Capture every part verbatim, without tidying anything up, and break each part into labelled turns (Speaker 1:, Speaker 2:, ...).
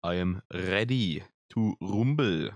Speaker 1: I am ready to rumble.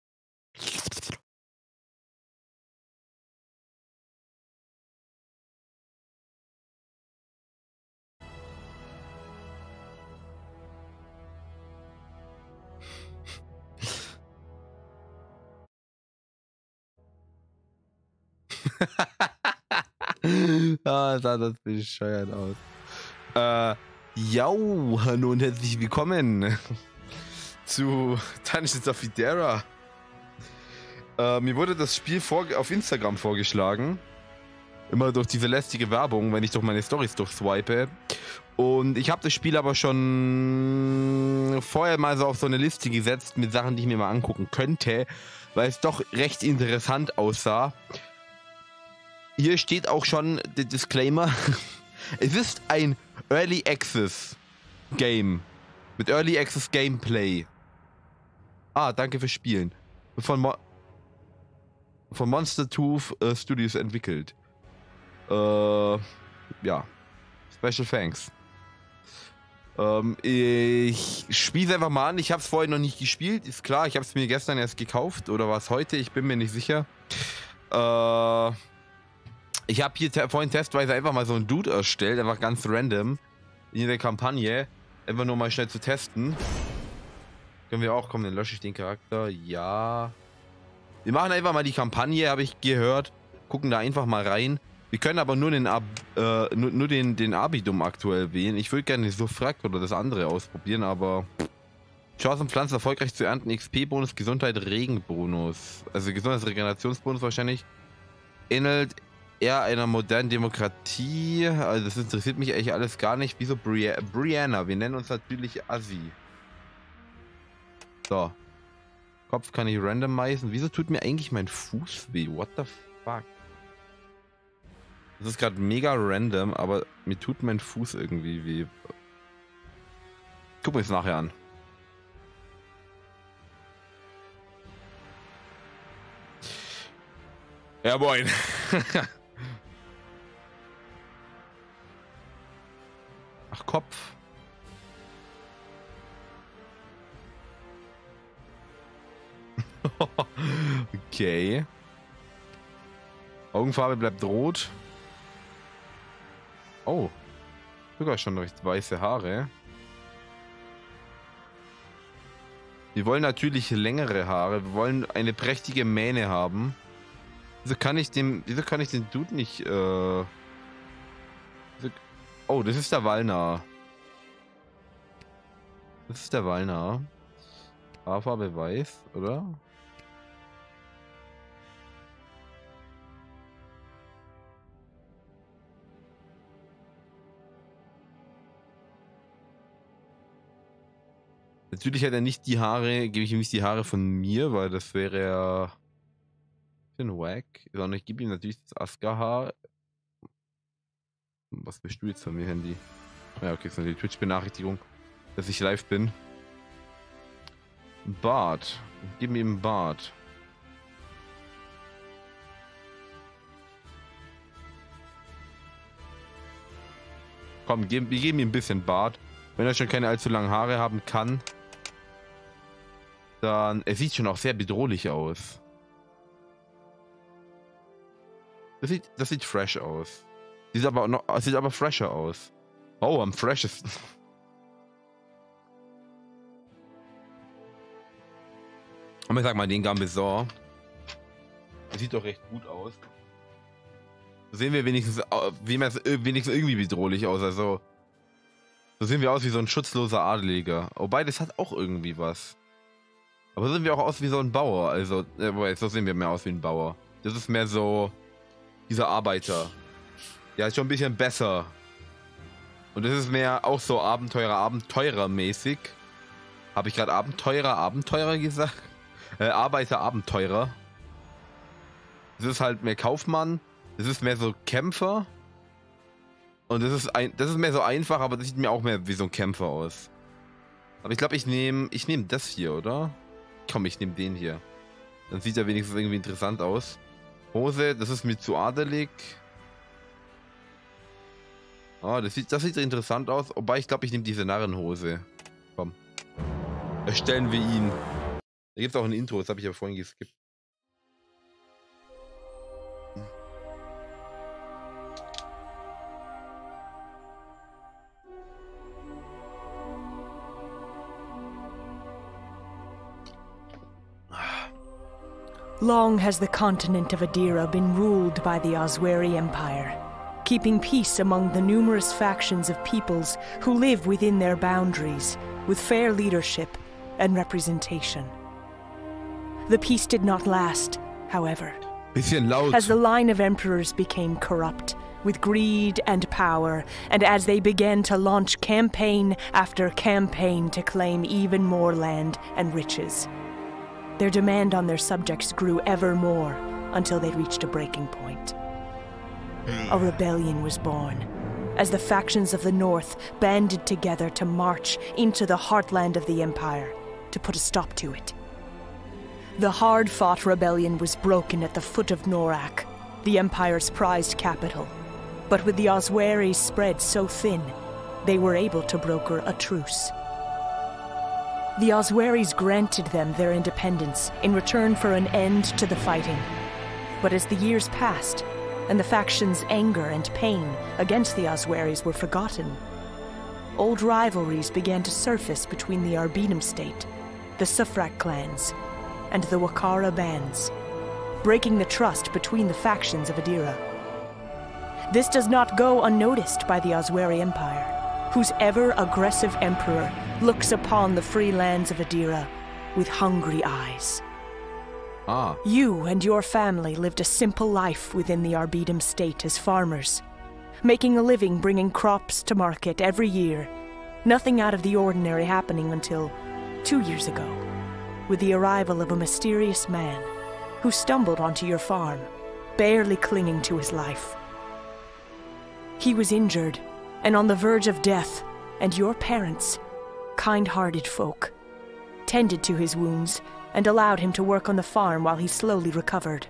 Speaker 1: Ah, sah das bescheuert aus. Äh, jau, hallo und herzlich willkommen zu Dungeons of Idera. Äh, mir wurde das Spiel vor, auf Instagram vorgeschlagen. Immer durch diese lästige Werbung, wenn ich durch meine Storys durchswipe. Und ich habe das Spiel aber schon vorher mal so auf so eine Liste gesetzt mit Sachen, die ich mir mal angucken könnte, weil es doch recht interessant aussah. Hier steht auch schon der Disclaimer. Es ist ein Early Access Game. Mit Early Access Gameplay. Ah, danke fürs Spielen. Von, Mo von Monster Tooth äh, Studios entwickelt. Äh, ja. Special thanks. Ähm, ich spiele es einfach mal an. Ich habe es vorher noch nicht gespielt. Ist klar, ich habe es mir gestern erst gekauft. Oder war es heute? Ich bin mir nicht sicher. Äh... Ich habe hier vorhin testweise einfach mal so einen Dude erstellt, einfach ganz random, in der Kampagne, einfach nur mal schnell zu testen. Können wir auch, komm, dann lösche ich den Charakter, ja. Wir machen einfach mal die Kampagne, habe ich gehört, gucken da einfach mal rein. Wir können aber nur den, Ab, äh, nur, nur den, den Abidum aktuell wählen. Ich würde gerne so Frack oder das andere ausprobieren, aber... Chancen, Pflanzen erfolgreich zu ernten, X P-Bonus, Gesundheit, Regenbonus. Also Gesundheitsregenerationsbonus wahrscheinlich. Ähnelt eher einer modernen Demokratie. Also das interessiert mich eigentlich alles gar nicht. Wieso Bri Brianna? Wir nennen uns natürlich Assi. So. Kopf kann ich randomisieren. Wieso tut mir eigentlich mein Fuß weh? What the fuck? Das ist gerade mega random, aber mir tut mein Fuß irgendwie weh. Gucken wir es nachher an. Ja, moin. Ach, Kopf. Okay. Augenfarbe bleibt rot. Oh. Sogar schon recht weiße Haare. Wir wollen natürlich längere Haare. Wir wollen eine prächtige Mähne haben. Wieso kann ich dem. Wieso kann ich den Dude nicht. Äh, Oh, das ist der Walnar. Das ist der Walnar. Haarfarbe weiß, oder? Natürlich hat er nicht die Haare, gebe ich ihm nicht die Haare von mir, weil das wäre ja ein bisschen wack. Sondern ich gebe ihm natürlich das Aska-Haar. Was bist du jetzt von mir, Handy? Ja, okay, das ist natürlich die Twitch-Benachrichtigung, dass ich live bin. Bart. Gib mir einen Bart. Komm, wir geben ihm ein bisschen Bart. Wenn er schon keine allzu langen Haare haben kann, dann... Er sieht schon auch sehr bedrohlich aus. Das sieht, das sieht fresh aus. Sieht aber noch, sieht aber fresher aus. Oh, am freshesten. Aber ich sag mal, den Gambesor. Der sieht doch recht gut aus. So sehen wir wenigstens, wenigstens irgendwie bedrohlich aus. Also, so sehen wir aus wie so ein schutzloser Adeliger. Wobei, das hat auch irgendwie was. Aber so sehen wir auch aus wie so ein Bauer. Also, äh, so sehen wir mehr aus wie ein Bauer. Das ist mehr so dieser Arbeiter. Ja, ist schon ein bisschen besser. Und das ist mehr auch so Abenteurer, Abenteurer-mäßig. Habe ich gerade Abenteurer, Abenteurer gesagt? Äh, Arbeiter, Abenteurer. Das ist halt mehr Kaufmann. Das ist mehr so Kämpfer. Und das ist ein, das ist mehr so einfach, aber das sieht mir auch mehr wie so ein Kämpfer aus. Aber ich glaube, ich nehme, ich nehme das hier, oder? Komm, ich nehme den hier. Dann sieht er wenigstens irgendwie interessant aus. Hose, das ist mir zu adelig. Ah, das sieht, das sieht interessant aus. Wobei, ich glaube, ich nehme diese Narrenhose. Komm. erstellen wir ihn. Da gibt es auch ein Intro, das habe ich ja vorhin geskippt.
Speaker 2: Long has the continent of Adira been ruled by the Osweri Empire, keeping peace among the numerous factions of peoples who live within their boundaries, with fair leadership and representation. The peace did not last, however,
Speaker 1: Bisschen laut.
Speaker 2: as the line of emperors became corrupt, with greed and power, and as they began to launch campaign after campaign to claim even more land and riches. Their demand on their subjects grew ever more until they reached a breaking point. A rebellion was born, as the factions of the North banded together to march into the heartland of the Empire to put a stop to it. The hard-fought rebellion was broken at the foot of Norak, the Empire's prized capital. But with the Osweris spread so thin, they were able to broker a truce. The Osweris granted them their independence in return for an end to the fighting. But as the years passed, and the factions' anger and pain against the Osweris were forgotten, old rivalries began to surface between the Arbinim state, the Sufrak clans, and the Wakara bands, breaking the trust between the factions of Adira. This does not go unnoticed by the Osweri Empire, whose ever-aggressive emperor looks upon the free lands of Adira with hungry eyes.
Speaker 1: Ah.
Speaker 2: You and your family lived a simple life within the Arbidim state as farmers, making a living bringing crops to market every year, nothing out of the ordinary happening until two years ago, with the arrival of a mysterious man who stumbled onto your farm, barely clinging to his life. He was injured and on the verge of death, and your parents, kind-hearted folk, tended to his wounds and allowed him to work on the farm while he slowly recovered.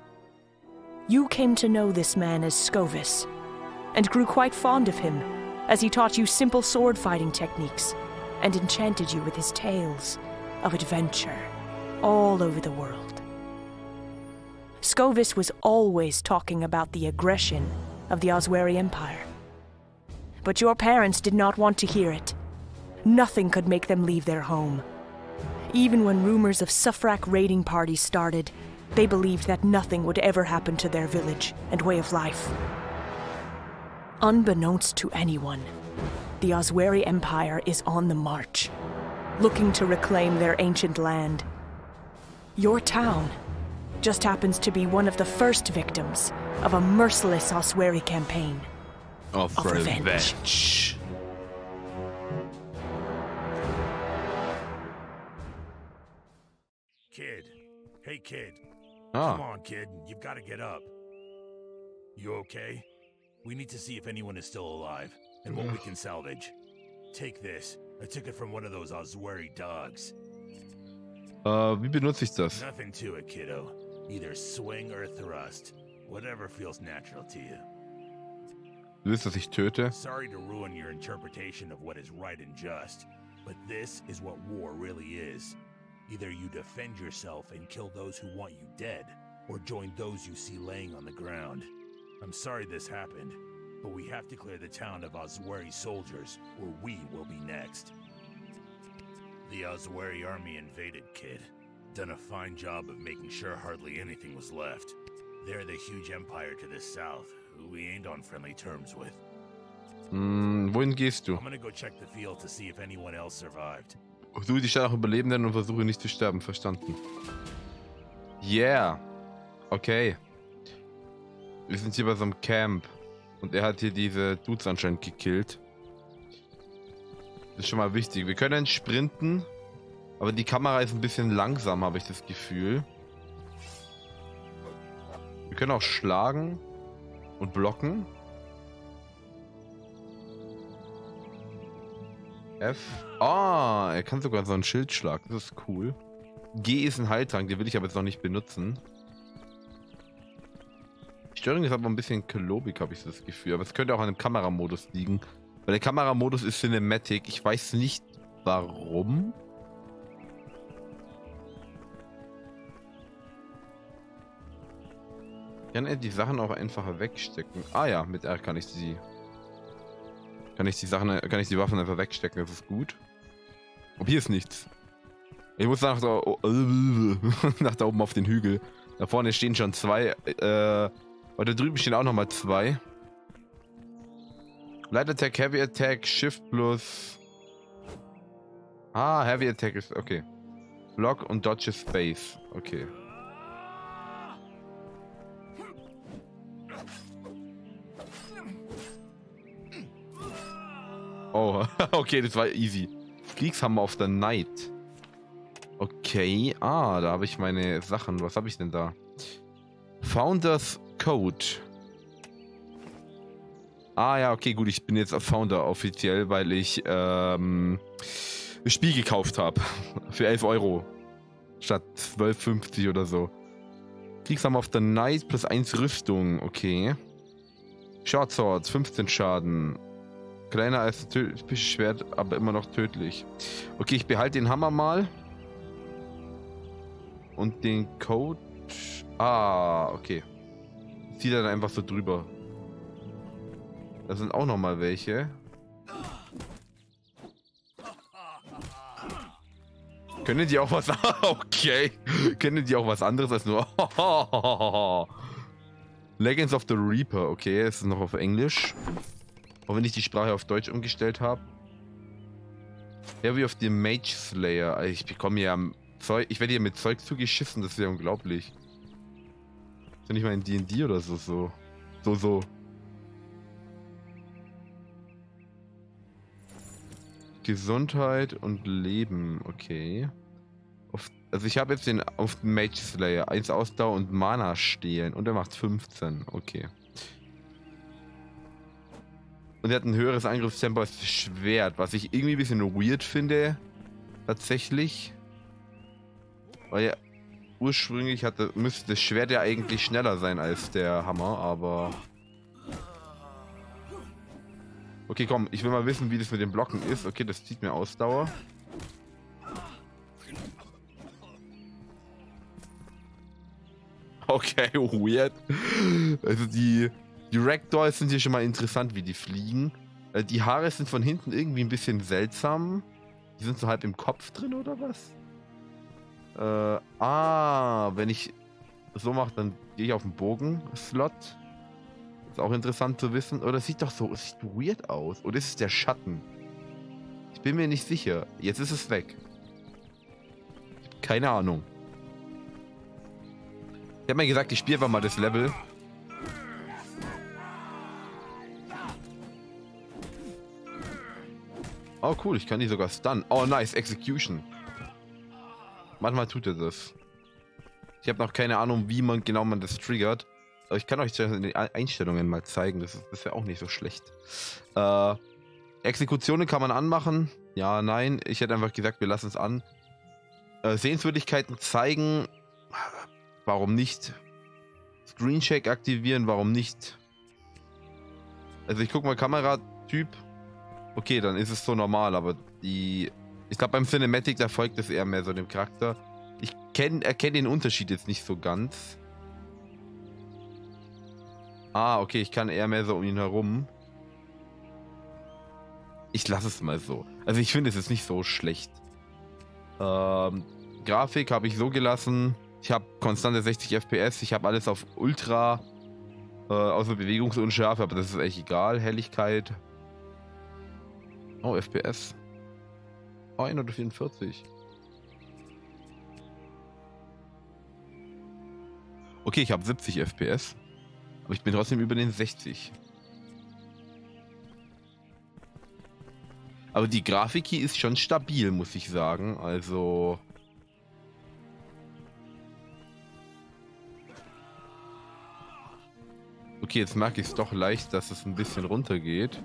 Speaker 2: You came to know this man as Skovis, and grew quite fond of him as he taught you simple sword-fighting techniques and enchanted you with his tales of adventure all over the world. Skovis was always talking about the aggression of the Osweri Empire. But your parents did not want to hear it. Nothing could make them leave their home. Even when rumors of Sufrak raiding parties started, they believed that nothing would ever happen to their village and way of life. Unbeknownst to anyone, the Osweri Empire is on the march, looking to reclaim their ancient land. Your town just happens to be one of the first victims of a merciless Osweri campaign.
Speaker 1: Of,
Speaker 2: of revenge.
Speaker 1: revenge.
Speaker 3: Kid. Hey, kid.
Speaker 1: Ah.
Speaker 3: Come on, kid. You've got to get up. You okay? We need to see if anyone is still alive, and what we can salvage. Take this. I took it from one of those Osweri dogs.
Speaker 1: Uh, wie benutze ich das?
Speaker 3: Nothing to it, kiddo. Either swing or thrust. Whatever feels natural to you.
Speaker 1: Du willst, dass ich töte?
Speaker 3: Sorry to ruin your interpretation of what is right and just, but this is what war really is. Either you defend yourself and kill those who want you dead, or join those you see laying on the ground. I'm sorry this happened, but we have to clear the town of Osweri soldiers, or we will be next. The Osweri army invaded, kid. Done a fine job of making sure hardly anything was left. They're the huge empire to the south, who we ain't on friendly terms with.
Speaker 1: Hm, wohin gehst du?
Speaker 3: I'm gonna go check the field to see if anyone else survived.
Speaker 1: Suche die Stadt nach Überlebenden und versuche nicht zu sterben, verstanden. Yeah. Okay. Wir sind hier bei so einem Camp. Und er hat hier diese Dudes anscheinend gekillt. Das ist schon mal wichtig. Wir können sprinten, aber die Kamera ist ein bisschen langsam, habe ich das Gefühl. Wir können auch schlagen und blocken. F. Ah, er kann sogar so einen Schildschlag. Das ist cool. G ist ein Heiltrank, den will ich aber jetzt noch nicht benutzen. Die Steuerung ist aber ein bisschen klobig, habe ich das Gefühl. Aber es könnte auch an dem Kameramodus liegen. Weil der Kameramodus ist Cinematic. Ich weiß nicht warum. Kann er die Sachen auch einfacher wegstecken? Ah ja, mit R kann ich sie. Kann ich die Sachen, kann ich die Waffen einfach wegstecken, das ist gut. Und hier ist nichts. Ich muss nach da, nach da oben auf den Hügel. Da vorne stehen schon zwei. Äh, und da drüben stehen auch nochmal zwei. Light Attack, Heavy Attack, Shift plus. Ah, Heavy Attack ist. Okay. Block und Dodge Space. Okay. Oh, okay, das war easy. Kriegshammer of the Night. Okay, ah, da habe ich meine Sachen. Was habe ich denn da? Founders Code. Ah ja, okay, gut, ich bin jetzt Founder offiziell, weil ich ähm, ein Spiel gekauft habe. Für elf Euro. Statt zwölf fünfzig oder so. Kriegshammer of the Night plus eins Rüstung, okay. Short Swords, fünfzehn Schaden. Kleiner als typisches Schwert, aber immer noch tödlich. Okay, ich behalte den Hammer mal. Und den Code. Ah, okay. Zieht dann einfach so drüber. Da sind auch noch mal welche. Können die auch was... Okay. Können die auch was anderes als nur... Legends of the Reaper. Okay, es ist noch auf Englisch. Auch wenn ich die Sprache auf Deutsch umgestellt habe. Heavy of the Mage Slayer. Ich bekomme ja Zeug... Ich werde hier mit Zeug zugeschissen. Das ist ja unglaublich. Ist ja nicht mal in D und D oder so. So, so. so. Gesundheit und Leben, okay. Auf, also ich habe jetzt den auf den Mage Slayer. eins Ausdauer und Mana stehlen. Und er macht fünfzehn, okay. Und er hat ein höheres Angriffstempo als das Schwert, was ich irgendwie ein bisschen weird finde. Tatsächlich. Weil ja ursprünglich hatte, müsste das Schwert ja eigentlich schneller sein als der Hammer, aber... Okay, komm, ich will mal wissen, wie das mit dem Blocken ist. Okay, das zieht mir Ausdauer. Okay, weird. Also die, die Ragdolls sind hier schon mal interessant, wie die fliegen. Die Haare sind von hinten irgendwie ein bisschen seltsam. Die sind so halb im Kopf drin, oder was? Äh, ah, wenn ich so mache, dann gehe ich auf den Bogen-Slot. Ist auch interessant zu wissen. Oder sieht doch so, es sieht weird aus. Oder ist es der Schatten? Ich bin mir nicht sicher. Jetzt ist es weg. Keine Ahnung. Ich habe mir gesagt, ich spiele einfach mal das Level. Oh cool, ich kann die sogar stunnen. Oh nice, Execution. Manchmal tut er das. Ich habe noch keine Ahnung, wie man genau man das triggert. Aber ich kann euch das in den Einstellungen mal zeigen. Das ist, das ist ja auch nicht so schlecht. Äh, Exekutionen kann man anmachen. Ja, nein. Ich hätte einfach gesagt, wir lassen es an. Äh, Sehenswürdigkeiten zeigen. Warum nicht? Screenshake aktivieren. Warum nicht? Also ich gucke mal Kameratyp. Okay, dann ist es so normal. Aber die... Ich glaube beim Cinematic, da folgt es eher mehr so dem Charakter. Ich erkenne den Unterschied jetzt nicht so ganz. Ah, okay, ich kann eher mehr so um ihn herum. Ich lasse es mal so. Also ich finde, es ist nicht so schlecht. Ähm, Grafik habe ich so gelassen. Ich habe konstante sechzig F P S. Ich habe alles auf Ultra. Äh, außer Bewegungsunschärfe, aber das ist echt egal. Helligkeit. Oh, F P S. Oh, hundertvierundvierzig. Okay, ich habe siebzig F P S. Aber ich bin trotzdem über den sechzig. Aber die Grafik hier ist schon stabil, muss ich sagen. Also... Okay, jetzt merke ich es doch leicht, dass es ein bisschen runtergeht.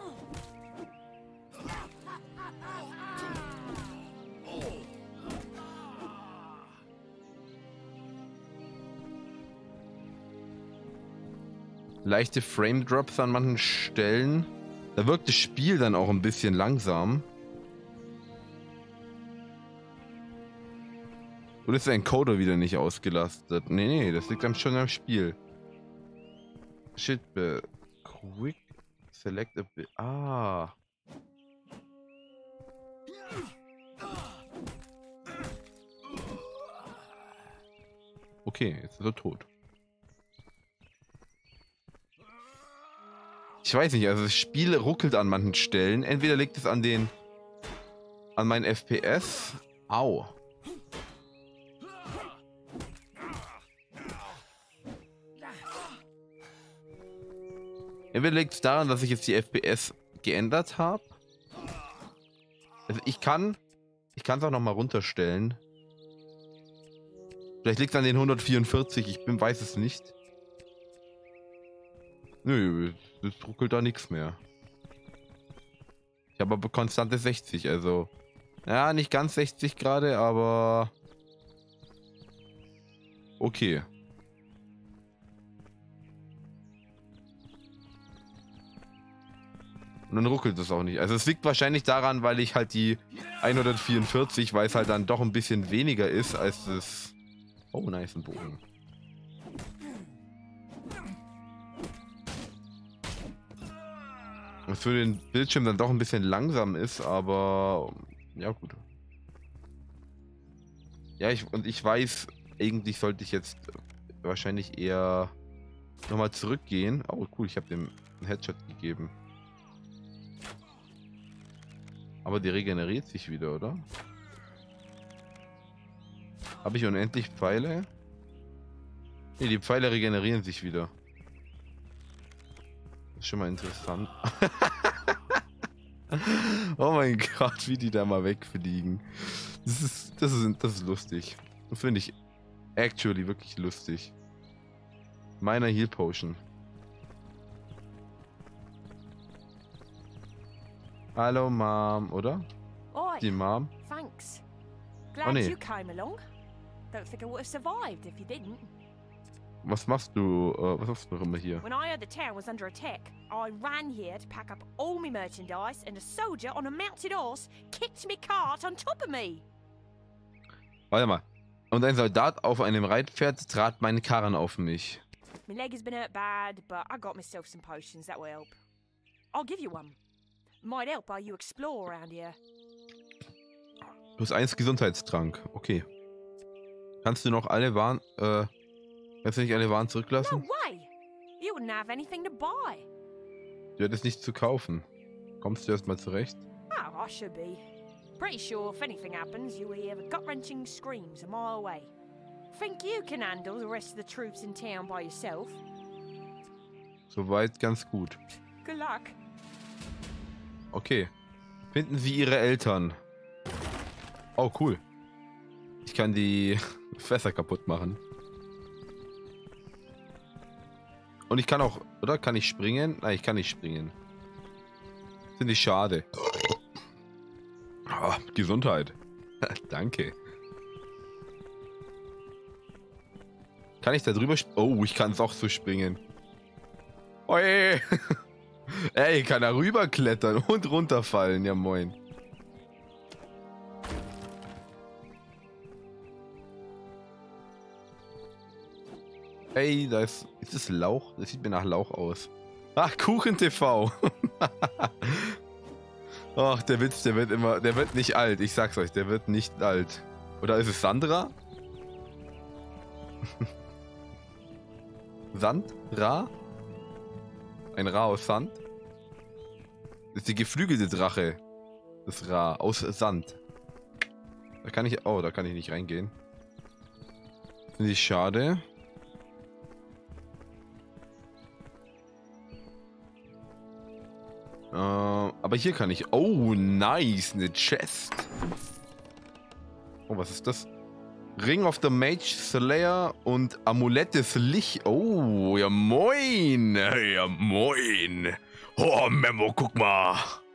Speaker 1: Leichte Frame Drops an manchen Stellen. Da wirkt das Spiel dann auch ein bisschen langsam. Oder ist der Encoder wieder nicht ausgelastet? Nee, nee, das liegt dann schon am Spiel. Shit, uh, quick select a bit. Ah. Okay, jetzt ist er tot. Ich weiß nicht, also das Spiel ruckelt an manchen Stellen. Entweder liegt es an den... an meinen F P S. Au. Entweder liegt es daran, dass ich jetzt die F P S geändert habe. Also ich kann... Ich kann es auch nochmal runterstellen. Vielleicht liegt es an den hundertvierundvierzig, ich bin, weiß es nicht. Nö, das ruckelt da nichts mehr. Ich habe aber konstante sechzig, also... Ja, nicht ganz sechzig gerade, aber... Okay. Und dann ruckelt es auch nicht. Also es liegt wahrscheinlich daran, weil ich halt die hundertvierundvierzig, weil es halt dann doch ein bisschen weniger ist als das... Oh, nice, ein Bogen. Was für den Bildschirm dann doch ein bisschen langsam ist, aber... Ja, gut. Ja, ich, und ich weiß, eigentlich sollte ich jetzt wahrscheinlich eher nochmal zurückgehen. Oh, cool, ich habe dem einen Headshot gegeben. Aber die regeneriert sich wieder, oder? Habe ich unendlich Pfeile? Ne, die Pfeile regenerieren sich wieder. Das ist schon mal interessant. Oh mein Gott, wie die da mal wegfliegen. Das ist, das ist, das ist lustig. Das finde ich actually wirklich lustig. Meiner Heal Potion. Hallo Mom, oder?
Speaker 2: Oi,
Speaker 1: Die Mom.
Speaker 2: thanks. Glad
Speaker 1: Oh, nee.
Speaker 2: you came along. Don't think I would have survived if you didn't.
Speaker 1: Was machst du? Äh, was machst du noch immer hier?
Speaker 2: When I heard the town was under attack, I ran here to pack up all my merchandise, and a soldier on a mounted horse kicked me cart on top of me.
Speaker 1: Warte mal. Und ein Soldat auf einem Reitpferd trat meinen Karren auf mich.
Speaker 2: My leg has been hurt bad, but I got myself some potions that will help. I'll give you one. Might help while you explore around here.
Speaker 1: Plus eins Gesundheitstrank. Okay. Kannst du noch alle Waren, äh, kannst du nicht alle Waren
Speaker 2: No
Speaker 1: zurücklassen?
Speaker 2: way! You wouldn't have anything to buy.
Speaker 1: Du hättest nichts zu kaufen. Kommst du erstmal zurecht?
Speaker 2: Oh, I should be. Pretty sure if anything happens, you will hear the gut-wrenching screams a mile away. Think you can handle the rest of the troops in town by yourself?
Speaker 1: Soweit ganz gut.
Speaker 2: Good luck.
Speaker 1: Okay. Finden Sie Ihre Eltern. Oh, cool. Ich kann die Fässer kaputt machen. Und ich kann auch, oder? Kann ich springen? Nein, ich kann nicht springen. Finde ich schade. Oh, Gesundheit. Danke. Kann ich da drüber springen? Oh, ich kann es auch so springen. Oi. Ey, ich kann da rüber klettern und runterfallen. Ja, moin. Ey, da ist... Ist das Lauch? Das sieht mir nach Lauch aus. Ach, Kuchen-T V. Ach, der Witz, der wird immer... Der wird nicht alt. Ich sag's euch, der wird nicht alt. Oder ist es Sandra? Sand? Ra? Ein Ra aus Sand? Das ist die geflügelte Drache. Das Ra aus Sand. Da kann ich... Oh, da kann ich nicht reingehen. Finde ich schade. Äh, aber hier kann ich... Oh, nice. Eine Chest. Oh, was ist das? Ring of the Mage Slayer und Amulett des Licht. Oh, ja moin. Ja moin. Oh, Memo, guck mal.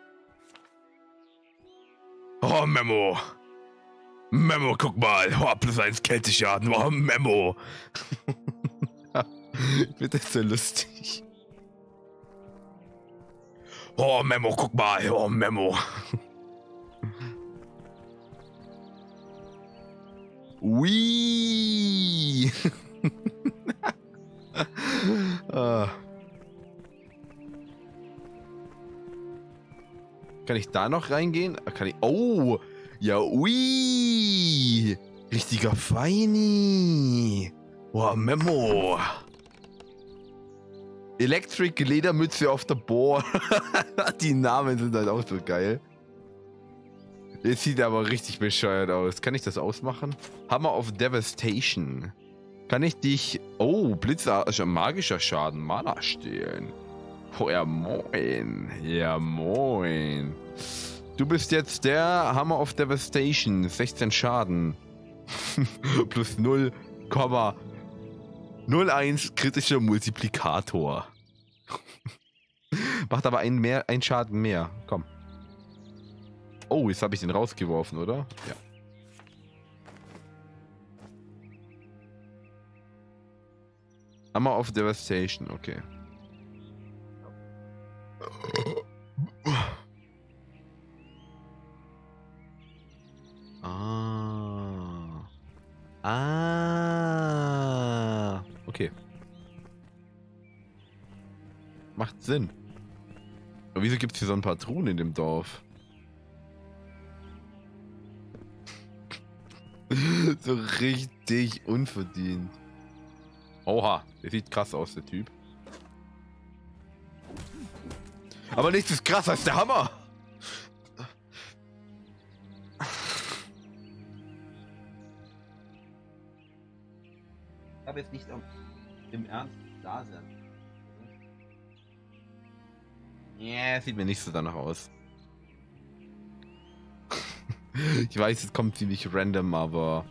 Speaker 1: Oh, Memo. Memo, guck mal. Oh, plus eins Kälteschaden. Oh, Memo. Ich finde das so lustig. Oh, Memo, guck mal. Oh, Memo. Ui. Ah. Kann ich da noch reingehen? Kann ich... Oh! Ja, ui! Richtiger Feini! Boah, Memo! Electric Ledermütze auf der Bohr. Die Namen sind halt auch so geil. Jetzt sieht er aber richtig bescheuert aus. Kann ich das ausmachen? Hammer of Devastation. Kann ich dich... Oh, Blitzer, magischer Schaden, Mana stehlen. Oh, ja moin. Ja moin. Du bist jetzt der Hammer of Devastation. sechzehn Schaden. Plus null Komma null eins kritischer Multiplikator. Macht aber einen, mehr, einen Schaden mehr. Komm. Oh, jetzt habe ich den rausgeworfen, oder? Ja. Hammer of Devastation, okay. Ah. Ah. Okay. Macht Sinn. Aber wieso gibt es hier so ein paar Truhen in dem Dorf? So richtig unverdient. Oha, der sieht krass aus, der Typ. Aber nichts ist krasser als der Hammer.
Speaker 4: Ich habe jetzt nicht um, im Ernst da sein.
Speaker 1: Ja, yeah, sieht mir nicht so danach aus. Ich weiß, es kommt ziemlich random, aber...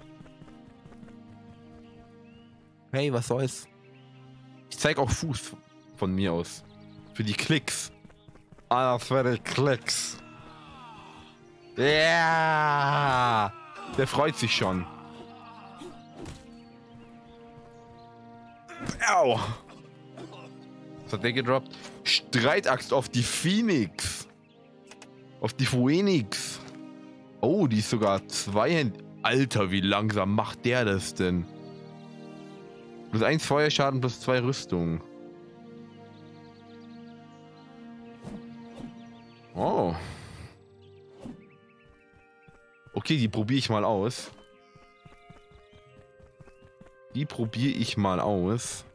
Speaker 1: Hey, was soll's? Ich zeig auch Fuß von mir aus. Für die Klicks. Ah, für die Klicks. Ja! Yeah! Der freut sich schon. Au! Was hat der gedroppt? Streitaxt auf die Phoenix. Auf die Phoenix. Oh, die ist sogar zweihändig. Alter, wie langsam macht der das denn? Plus eins Feuerschaden plus zwei Rüstung. Oh. Okay, die probiere ich mal aus. Die probiere ich mal aus.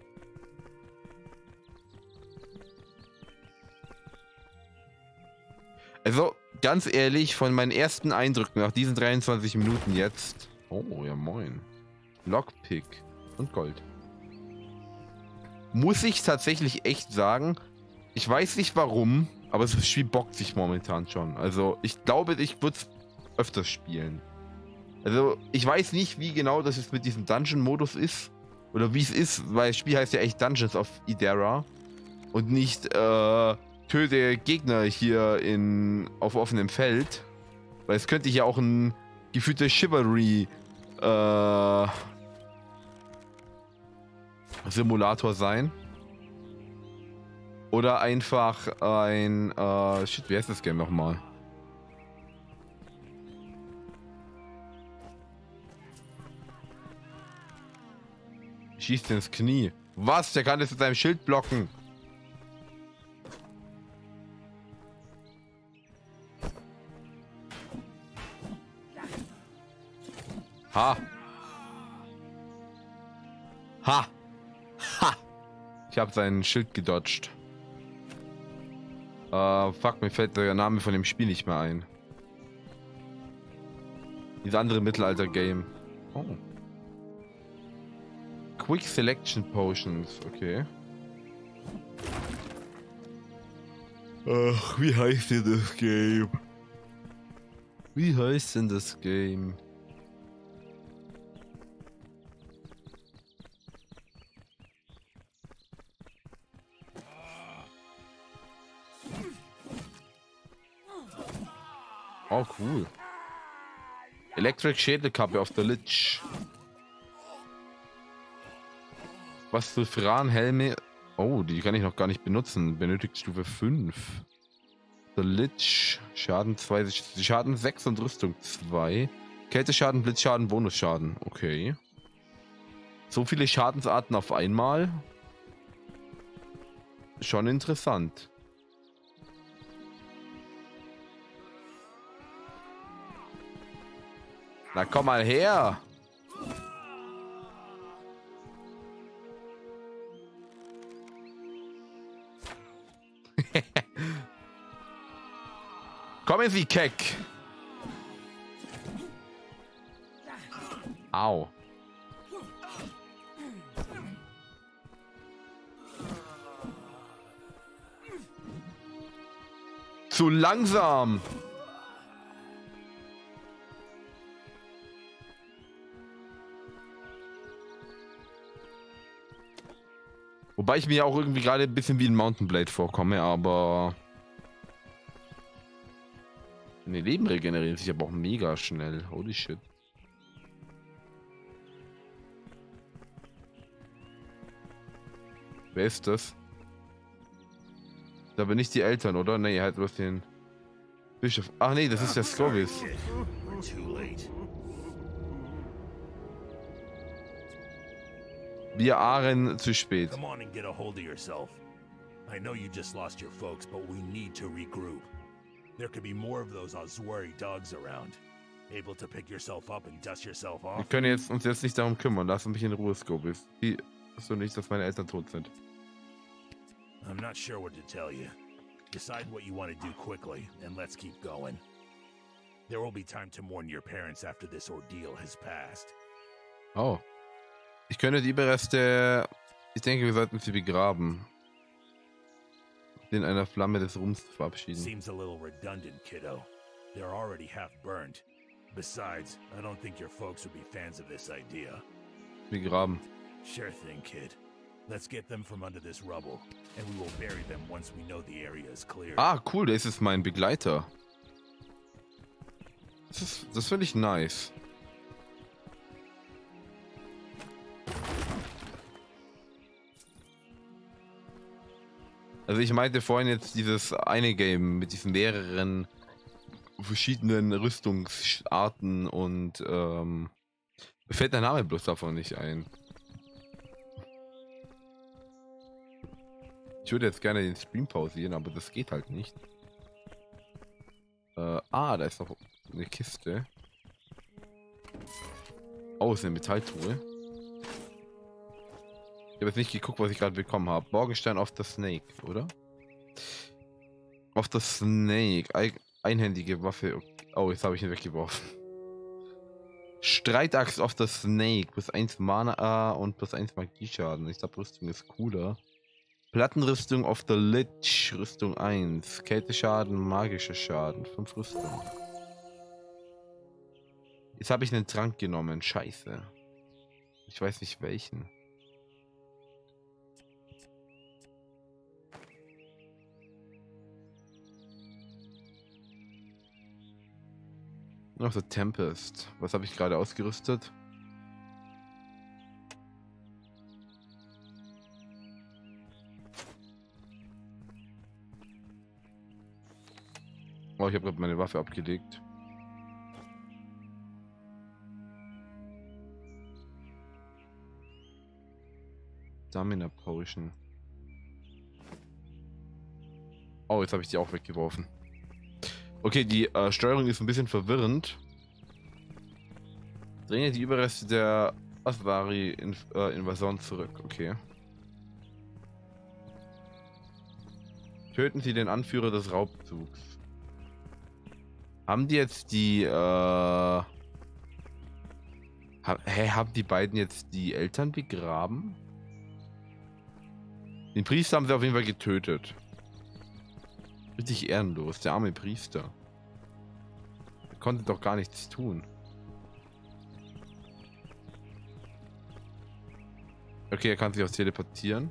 Speaker 1: Also, ganz ehrlich, von meinen ersten Eindrücken nach diesen dreiundzwanzig Minuten jetzt... Oh, ja moin. Lockpick und Gold. Muss ich tatsächlich echt sagen, ich weiß nicht warum, aber das Spiel bockt sich momentan schon. Also, ich glaube, ich würde es öfters spielen. Also, ich weiß nicht, wie genau das jetzt mit diesem Dungeon-Modus ist. Oder wie es ist, weil das Spiel heißt ja echt Dungeons of Idera. Und nicht, äh... töte Gegner hier in, auf offenem Feld. Weil es könnte ja auch ein gefühlter Chivalry äh, Simulator sein. Oder einfach ein äh, shit, wie heißt das Game nochmal? Schießt ins Knie. Was? Der kann das mit seinem Schild blocken. Ha. Ha. Ha. Ich habe sein Schild gedodged. Äh, fuck, mir fällt der Name von dem Spiel nicht mehr ein. Dieses andere Mittelalter-Game. Oh. Quick Selection Potions, okay. Ach, wie heißt denn das Game? Wie heißt denn das Game? Oh, cool. Electric Schädelkappe auf der Lich. Was für Fran-Helme? Oh, die kann ich noch gar nicht benutzen. Benötigt Stufe fünf. Der Lich. Schaden zwei. Schaden sechs und Rüstung zwei. Kälteschaden, Blitzschaden, Bonusschaden. Okay. So viele Schadensarten auf einmal. Schon interessant. Na komm mal her. Kommen Sie, Keck. Au. Zu langsam. Wobei ich mir auch irgendwie gerade ein bisschen wie ein Mountain Blade vorkomme, aber... Ne, Leben regeneriert sich aber auch mega schnell. Holy shit. Wer ist das? Da bin ich die Eltern, oder? Ne, halt bloß den Bischof. Ach nee, das ist der Scovis. Wir Aaren zu spät.
Speaker 3: Come on and get a hold of yourself. I know you just lost your folks, but we need to regroup. There could be more of those Oswari dogs around. Able to pick yourself up and dust yourself
Speaker 1: Wir
Speaker 3: off?
Speaker 1: können jetzt, uns jetzt nicht darum kümmern. Lass mich in Ruhe, Scovis. Die so nicht, dass meine Eltern tot sind.
Speaker 3: I'm not sure what to tell you. Decide what you want to do quickly, and let's keep going. There will be time to mourn your parents after this ordeal has passed.
Speaker 1: Oh. Ich könnte die Überreste... Ich denke, wir sollten sie begraben. In einer Flamme des Ruhms verabschieden.
Speaker 3: Seems a little redundant, kiddo. They're already half burned. Besides, I don't think your folks would be fans of this idea.
Speaker 1: Begraben.
Speaker 3: Sure thing, kid. Let's get them from under this rubble, and we will bury them once we know the area is clear.
Speaker 1: Ah, cool, der ist jetzt mein Begleiter. Das ist, das finde ich nice. Also ich meinte vorhin jetzt dieses eine Game mit diesen mehreren verschiedenen Rüstungsarten und ähm, mir fällt der Name bloß davon nicht ein. Ich würde jetzt gerne den Stream pausieren, aber das geht halt nicht. Äh, ah, da ist noch eine Kiste. Oh, ist eine Metalltruhe. Ich habe jetzt nicht geguckt, was ich gerade bekommen habe. Morgenstein auf the Snake, oder? Auf the Snake. Ein, einhändige Waffe. Oh, jetzt habe ich ihn weggeworfen. Streitaxt auf the Snake. Plus eins Mana und plus eins Magieschaden. Ich glaube, Rüstung ist cooler. Plattenrüstung auf the Lich. Rüstung eins. Kälteschaden, magischer Schaden. fünf Rüstung. Jetzt habe ich einen Trank genommen. Scheiße. Ich weiß nicht welchen. Noch so Tempest. Was habe ich gerade ausgerüstet? Oh, ich habe gerade meine Waffe abgelegt. Stamina Potion. Oh, jetzt habe ich die auch weggeworfen. Okay, die äh, Steuerung ist ein bisschen verwirrend. Dränge die Überreste der Oswari-Invasion äh, zurück. Okay. Töten Sie den Anführer des Raubzugs. Haben die jetzt die, äh... Hab, hä, haben die beiden jetzt die Eltern begraben? Den Priester haben sie auf jeden Fall getötet. Richtig ehrenlos, der arme Priester. Er konnte doch gar nichts tun. Okay, er kann sich auch teleportieren.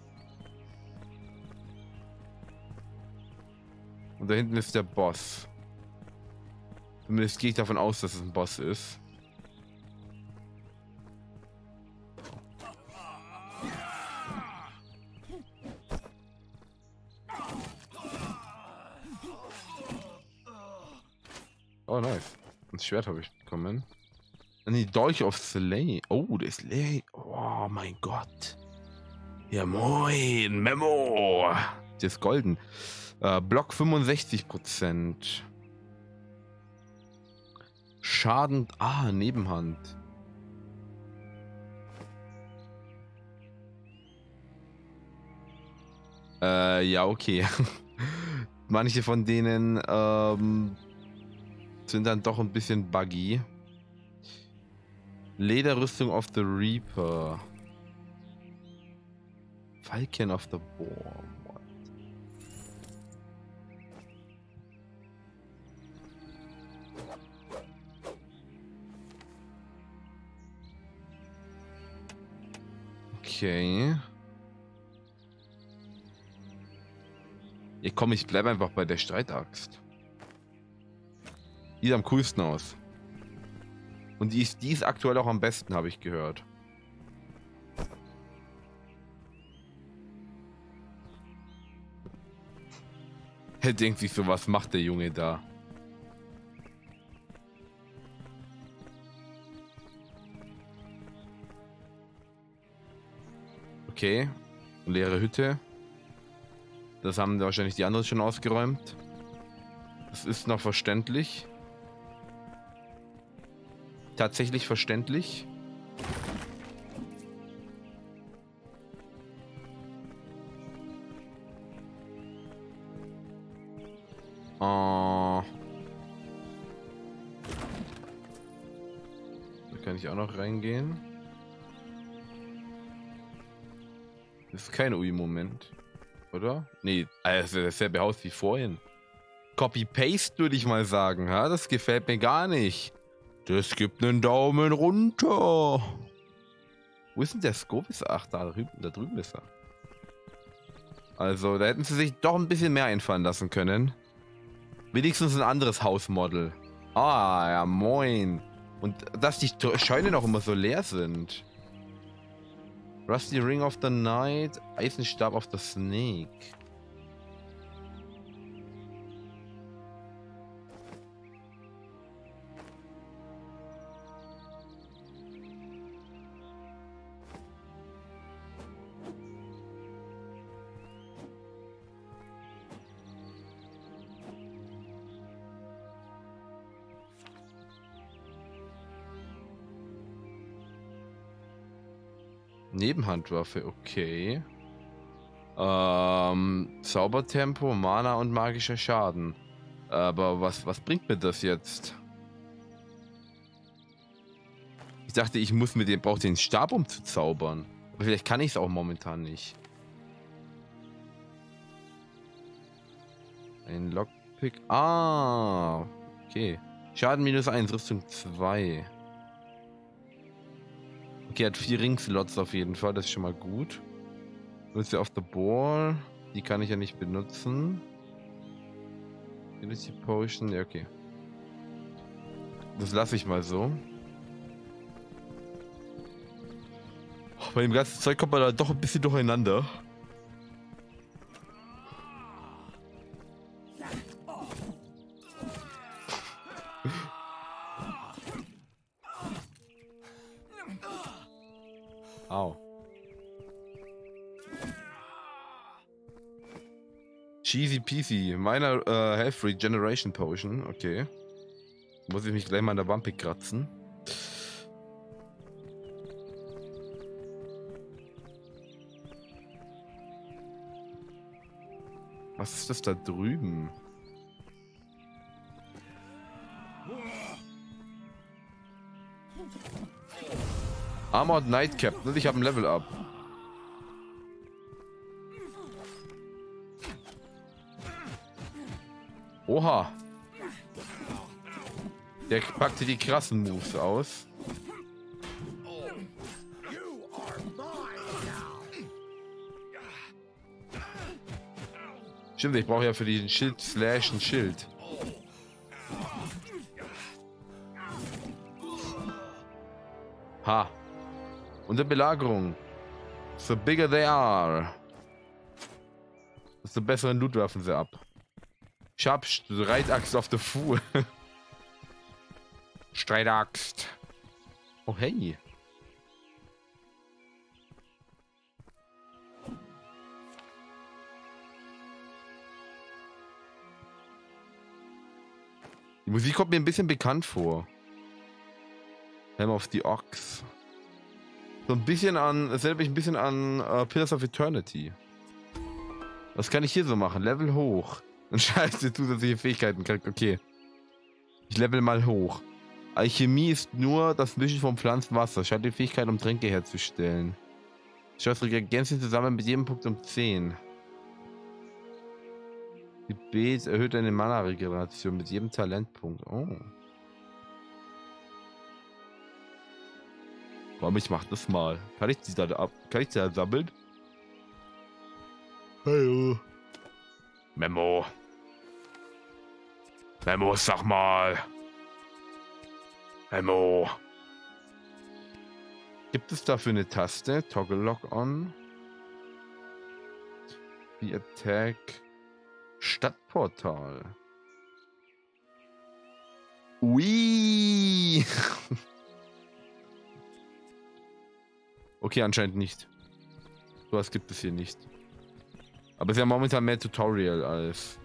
Speaker 1: Und da hinten ist der Boss. Zumindest gehe ich davon aus, dass es ein Boss ist. Oh, nice. Ein Schwert habe ich bekommen. Nee, Dolch of Slay. Oh, der ist Slay. Oh mein Gott. Ja, moin. Memo. Der ist golden. Äh, Block fünfundsechzig Prozent. Schaden. Ah, Nebenhand. Äh, ja, okay. Manche von denen ähm, sind dann doch ein bisschen buggy. Lederrüstung of the Reaper. Falcon of the Boar. What? Okay. Ja, komm, ich bleib einfach bei der Streitaxt. Die sieht am coolsten aus. Und die ist, die ist aktuell auch am besten, habe ich gehört. Er denkt sich so, was macht der Junge da? Okay. Leere Hütte. Das haben wahrscheinlich die anderen schon ausgeräumt. Das ist noch verständlich. Tatsächlich verständlich. Oh. Da kann ich auch noch reingehen. Das ist kein Ui-Moment. Oder? Nee, also dasselbe Haus wie vorhin. Copy-Paste würde ich mal sagen. Ja? Das gefällt mir gar nicht. Das gibt einen Daumen runter. Wo ist denn der Scopus? Ach, da drüben, da drüben ist er. Also, da hätten sie sich doch ein bisschen mehr einfallen lassen können. Wenigstens ein anderes Hausmodel. Ah, ja, moin. Und dass die Scheunen auch immer so leer sind. Rusty Ring of the Night, Eisenstab of the Snake. Nebenhandwaffe, okay. Ähm, Zaubertempo, Mana und magischer Schaden. Aber was, was bringt mir das jetzt? Ich dachte, ich muss mit dem, brauche den Stab, um zu zaubern. Aber vielleicht kann ich es auch momentan nicht. Ein Lockpick. Ah, okay. Schaden minus eins, Rüstung zwei. Okay, hat vier Ringslots auf jeden Fall, das ist schon mal gut. Nutze auf the Ball. Die kann ich ja nicht benutzen. Ability Potion, ja, okay. Das lasse ich mal so. Oh, bei dem ganzen Zeug kommt man da doch ein bisschen durcheinander. Au. Cheesy peasy. Meiner äh, Health Regeneration Potion. Okay. Muss ich mich gleich mal an der Wampe kratzen. Was ist das da drüben? Armored Nightcap. Ich habe ein Level Up. Oha. Der packte die krassen Moves aus. Stimmt, ich brauche ja für den Schild Slash ein Schild. Ha. Unter Belagerung. So bigger they are, desto besseren Loot werfen sie ab. Sharp Streitaxt auf der Fu. Streitaxt. Oh hey. Die Musik kommt mir ein bisschen bekannt vor. Helm of the Ox. So ein bisschen an, das erinnert mich ein bisschen an uh, Pillars of Eternity. Was kann ich hier so machen? Level hoch. Und scheiße, zusätzliche Fähigkeiten kriegt. Okay. Ich level mal hoch. Alchemie ist nur das Mischen von Pflanzenwasser. Schaut die Fähigkeit, um Tränke herzustellen. Schaut Reagenzen zusammen mit jedem Punkt um zehn. Gebet erhöht deine Mana-Regeneration mit jedem Talentpunkt. Oh. Warum, ich mach das mal. Kann ich die da ab? Kann ich die da sammeln? Hallo. Memo. Memo, sag mal. Memo. Gibt es dafür eine Taste? Toggle Lock on. Die Attack. Stadtportal. Ui. Okay, anscheinend nicht. Sowas gibt es hier nicht. Aber es ist ja momentan mehr Tutorial als...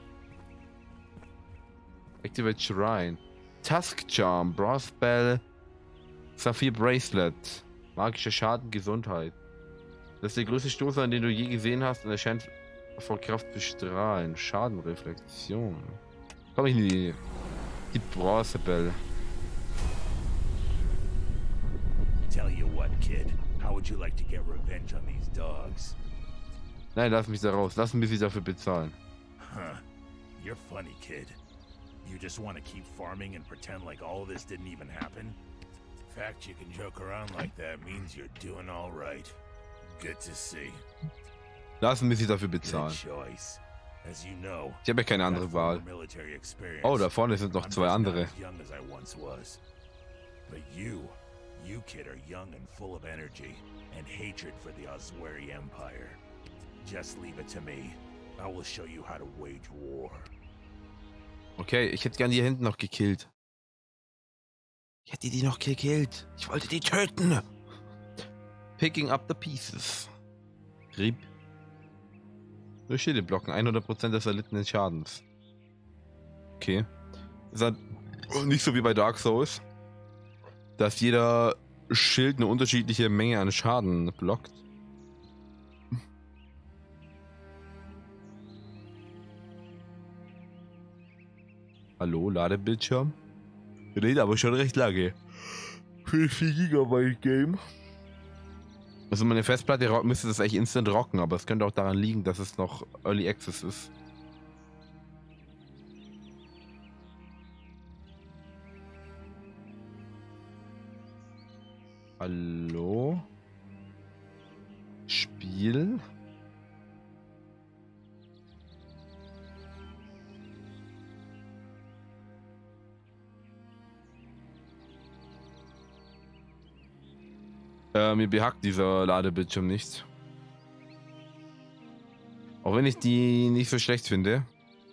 Speaker 1: Activate Shrine. Tusk Charm, Brass Bell, Saphir Bracelet. Magischer Schaden, Gesundheit. Das ist der größte Stoßer, den du je gesehen hast und er scheint vor Kraft bestrahlen. Schadenreflexion. Komm ich in die... Die Brass Bell.
Speaker 3: Tell you what, kid. How would you like to get revenge on these dogs?
Speaker 1: Nein, lass mich da raus. Lass mich dafür bezahlen.
Speaker 3: Huh. You're funny, kid. You just want to keep farming and pretend like all this didn't even happen? The fact you can joke around like that means you're doing all right. Good to see.
Speaker 1: Lass mich dafür bezahlen.
Speaker 3: As you know,
Speaker 1: ich habe ja keine andere Wahl. Oh, da vorne sind noch zwei andere.
Speaker 3: But you, you kid are young and full of energy and hatred for the Osweri Empire. Just leave it to me. I will show you how to wage war.
Speaker 1: Okay, ich hätte gern die hinten noch gekillt. Ich hätte die noch gekillt. Ich wollte die töten. Picking up the pieces. Rieb. Nur Schilde blocken. hundert Prozent des erlittenen Schadens. Okay. Ist halt nicht so wie bei Dark Souls, dass jeder Schild eine unterschiedliche Menge an Schaden blockt. Hallo, Ladebildschirm? Geht aber schon recht lange. Für vier Gigabyte Game. Also meine Festplatte müsste das eigentlich instant rocken, aber es könnte auch daran liegen, dass es noch Early Access ist. Hallo? Spiel? Äh, mir behackt dieser Ladebildschirm nicht. Auch wenn ich die nicht so schlecht finde.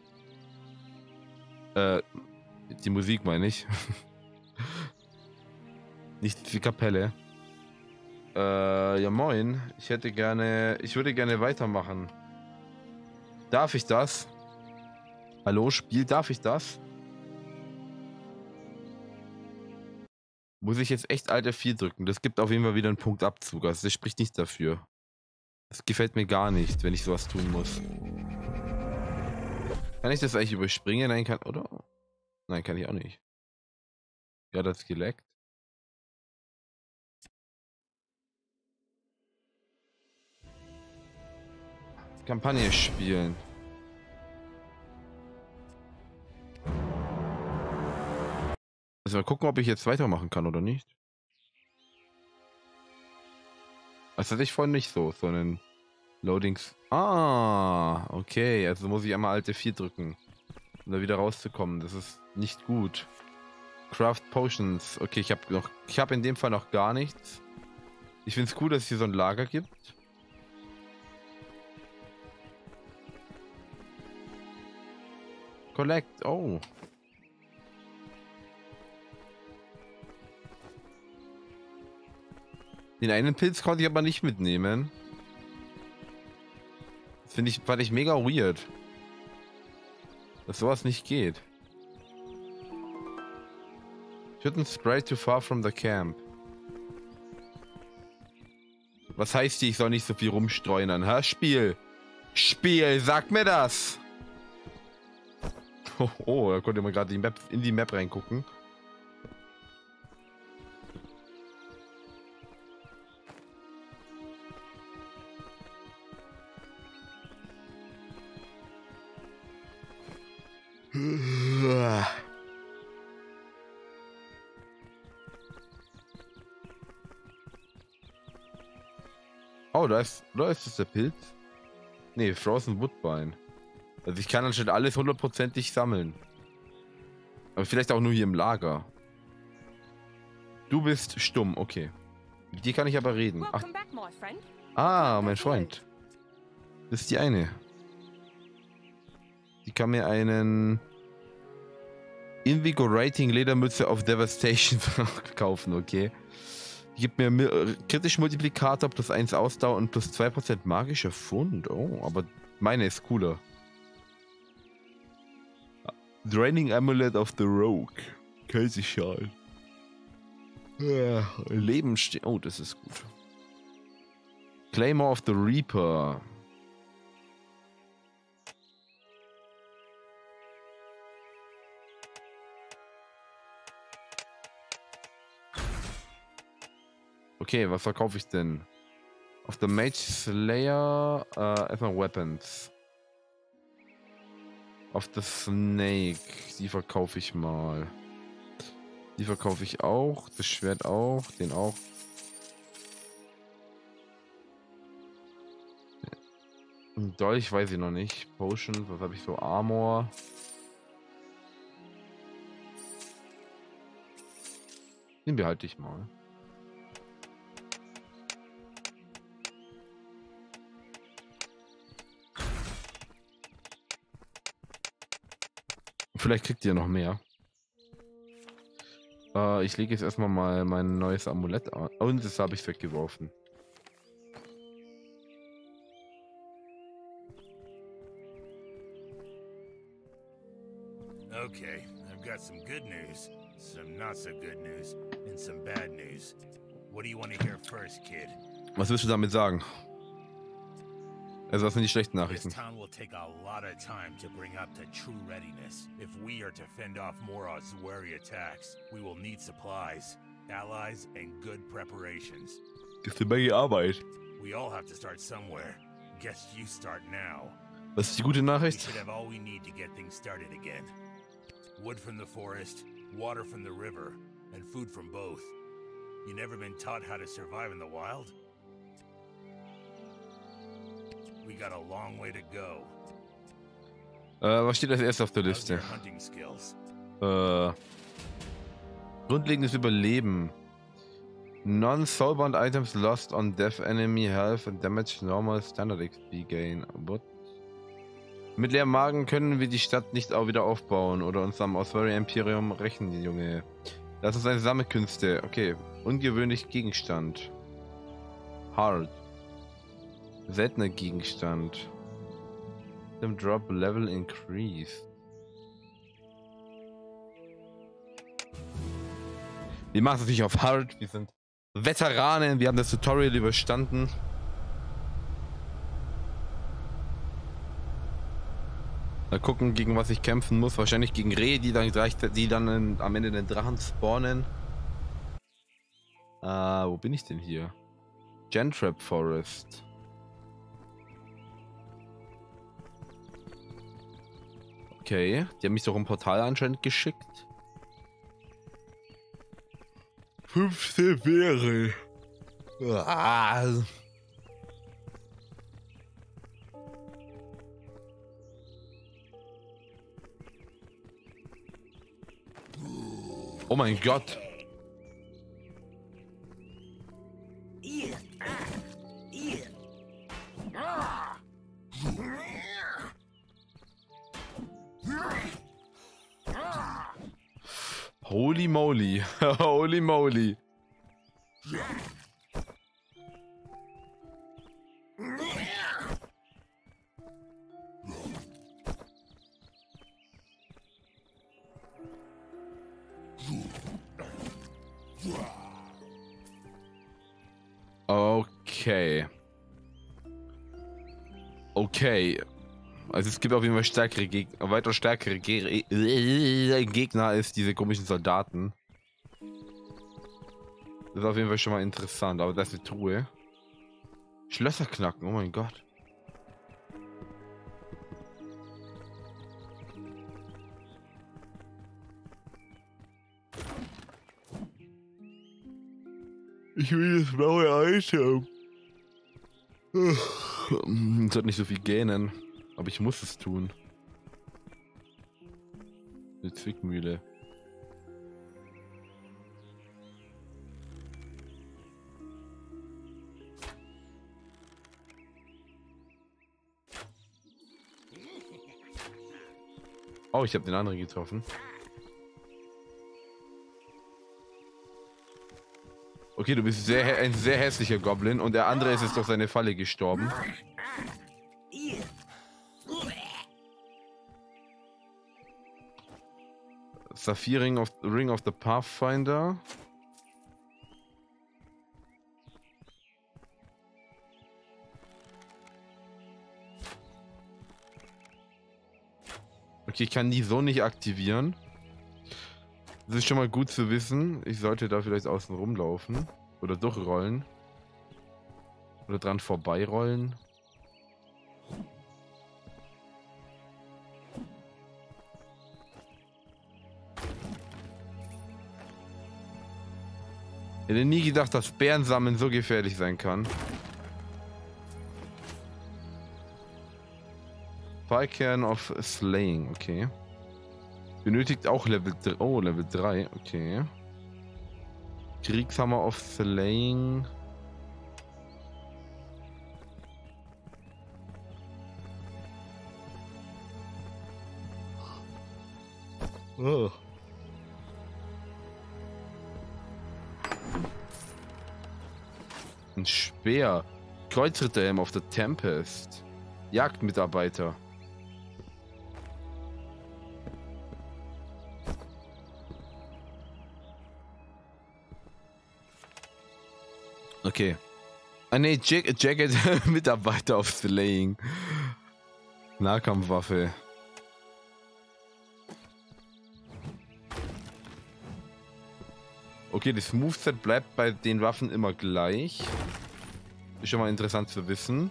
Speaker 1: Äh, die Musik meine ich. Nicht die Kapelle. Äh, ja moin. Ich hätte gerne, ich würde gerne weitermachen. Darf ich das? Hallo, Spiel, darf ich das? Muss ich jetzt echt Alt F vier drücken? Das gibt auf jeden Fall wieder einen Punktabzug. Also das spricht nicht dafür. Das gefällt mir gar nicht, wenn ich sowas tun muss. Kann ich das eigentlich überspringen? Nein, kann, oder? Nein, kann ich auch nicht. Ja, das ist geleckt. Kampagne spielen. Also mal gucken, ob ich jetzt weitermachen kann oder nicht. Das hatte ich vorhin nicht so, so einen Loadings. Ah, okay. Also muss ich einmal Alt F vier drücken, um da wieder rauszukommen. Das ist nicht gut. Craft Potions. Okay, ich habe noch, ich habe in dem Fall noch gar nichts. Ich finde es cool, dass es hier so ein Lager gibt. Collect. Oh. Den einen Pilz konnte ich aber nicht mitnehmen. Das finde ich, fand ich mega weird. Dass sowas nicht geht. Shouldn't stray too far from the camp. Was heißt hier, ich soll nicht so viel rumstreunern? Hä? Spiel! Spiel, sag mir das! Oh, oh da konnte man gerade die Map, in die Map reingucken. Oh, da ist, da ist es der Pilz. Nee, Frozen Woodbine. Also ich kann anscheinend alles hundertprozentig sammeln. Aber vielleicht auch nur hier im Lager. Du bist stumm, okay. Mit dir kann ich aber reden. Ach. Ah, mein Freund. Das ist die eine. Die kann mir einen Invigorating Ledermütze of Devastation kaufen, okay. Die gibt mir kritisch Multiplikator plus eins Ausdauer und plus zwei Prozent magischer Fund. Oh, aber meine ist cooler. Draining Amulet of the Rogue. Käseschal. Ja, Leben steht. Oh, das ist gut. Claymore of the Reaper. Okay, was verkaufe ich denn? Auf der Mage Slayer äh, erstmal Weapons. Auf der Snake, die verkaufe ich mal. Die verkaufe ich auch, das Schwert auch, den auch. Dolch weiß ich noch nicht. Potions, was habe ich so? Armor. Den behalte ich mal. Vielleicht kriegt ihr noch mehr. Äh, ich lege jetzt erstmal mal mein neues Amulett an. Und das habe ich weggeworfen.
Speaker 3: Okay, I've got some good news, some not so good news, and some bad news. What do you want to hear first, kid?
Speaker 1: Was willst du damit sagen? Also das sind die schlechten Nachrichten.
Speaker 3: This town will take a lot of time to bring up to true readiness. If we are to fend off more Ossuary attacks, we will need supplies, allies, and good preparations.
Speaker 1: Das ist eine Menge Arbeit.
Speaker 3: We all have to start somewhere. Guess you start now.
Speaker 1: Was ist die gute Nachricht?
Speaker 3: We should have all we need to get things started again. Wood from the forest, water from the river, and food from both. You never been taught how to survive in the wild? We got a long way to go.
Speaker 1: Äh, was steht als erstes auf der Liste? Äh, grundlegendes Überleben. Non-soulbound items lost on death, enemy health and damage normal standard X P gain. What? Mit leerem Magen können wir die Stadt nicht auch wieder aufbauen oder uns am Ossuary Imperium rächen, Junge. Das ist eine Sammelkünste. Okay. Ungewöhnlich Gegenstand. Hard. Seltener Gegenstand. Dem Drop Level Increase. Wir machen es natürlich auf Hard. Wir sind Veteranen. Wir haben das Tutorial überstanden. Mal gucken, gegen was ich kämpfen muss. Wahrscheinlich gegen Rehe, die dann, gleich, die dann in, am Ende den Drachen spawnen. Ah, wo bin ich denn hier? Gentrap Forest. Okay, die haben mich doch im Portal anscheinend geschickt. fünfzehn wäre. Ah. Oh mein Gott. Holy moly. Holy moly. Okay. Okay. Also es gibt auf jeden Fall stärkere Gegner, weiter stärkere Ge äh, Gegner als diese komischen Soldaten. Das ist auf jeden Fall schon mal interessant, aber das ist eine Truhe. Schlösser knacken, oh mein Gott. Ich will das blaue Item. Es hat nicht so viel gähnen, aber ich muss es tun. Eine Zwickmühle. Oh, ich habe den anderen getroffen. Okay, du bist sehr, ein sehr hässlicher Goblin und der andere ist jetzt durch seine Falle gestorben. Saphir Ring of, Ring of the Pathfinder. Okay, ich kann die so nicht aktivieren. Das ist schon mal gut zu wissen. Ich sollte da vielleicht außen rumlaufen. Oder durchrollen. Oder dran vorbeirollen. Ich hätte nie gedacht, dass Bärensammeln so gefährlich sein kann. Falcon of Slaying, okay. Benötigt auch Level drei. Oh, Level drei, okay. Kriegshammer of Slaying. Oh. Ein Speer. Kreuzritterhelm of the Tempest. Jagdmitarbeiter. Okay. Ah ne, Jack Jacket Mitarbeiter auf Slaying. Nahkampfwaffe. Okay, das Moveset bleibt bei den Waffen immer gleich. Ist schon mal interessant zu wissen.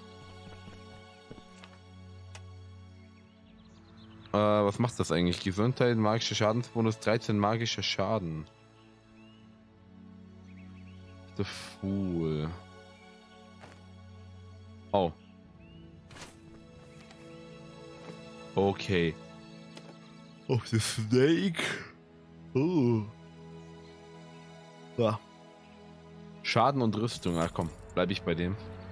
Speaker 1: Äh, was macht das eigentlich? Gesundheit, magischer Schadensbonus, dreizehn magischer Schaden. The Fool. Oh. Okay. Oh, the Snake. Oh. Ja. Schaden und Rüstung. Ach komm, bleib ich bei dem.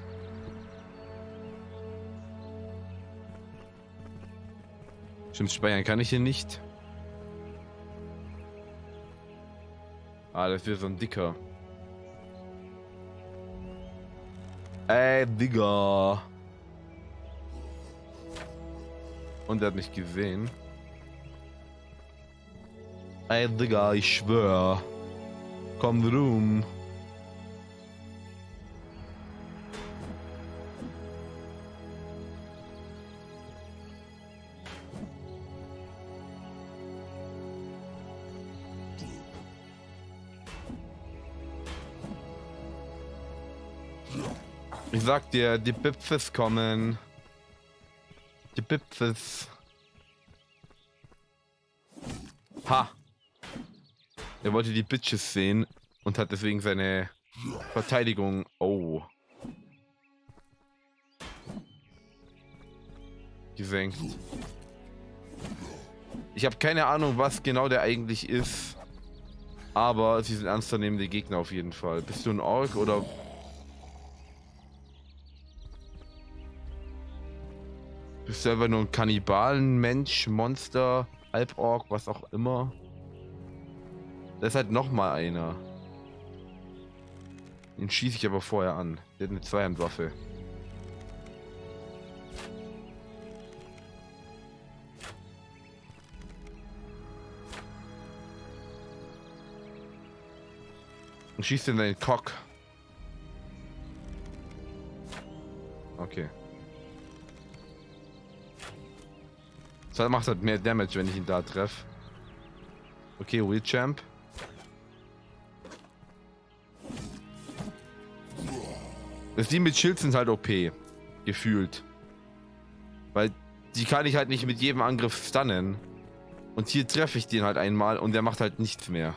Speaker 1: Stimmt, speichern kann ich hier nicht. Ah, das ist wieder so ein dicker. Ey, Digga. Und er hat mich gesehen. Ey, Digga, ich schwör. Komm rum. Ich sag dir, die Bipfes kommen. Die Bipfes. Ha! Er wollte die Bitches sehen und hat deswegen seine Verteidigung. Oh. Gesenkt. Ich habe keine Ahnung, was genau der eigentlich ist. Aber sie sind ernstzunehmende Gegner auf jeden Fall. Bist du ein Ork oder... Bist du einfach nur ein Kannibalen, Mensch, Monster, Halborg, was auch immer. Da ist halt nochmal einer. Den schieße ich aber vorher an. Der hat eine Zweihandwaffe. Und schießt in deinen Cock. Okay. Das macht halt mehr Damage, wenn ich ihn da treffe. Okay, Wheel Champ. Das die mit Schild sind halt O P. Gefühlt. Weil die kann ich halt nicht mit jedem Angriff stunnen. Und hier treffe ich den halt einmal und der macht halt nichts mehr.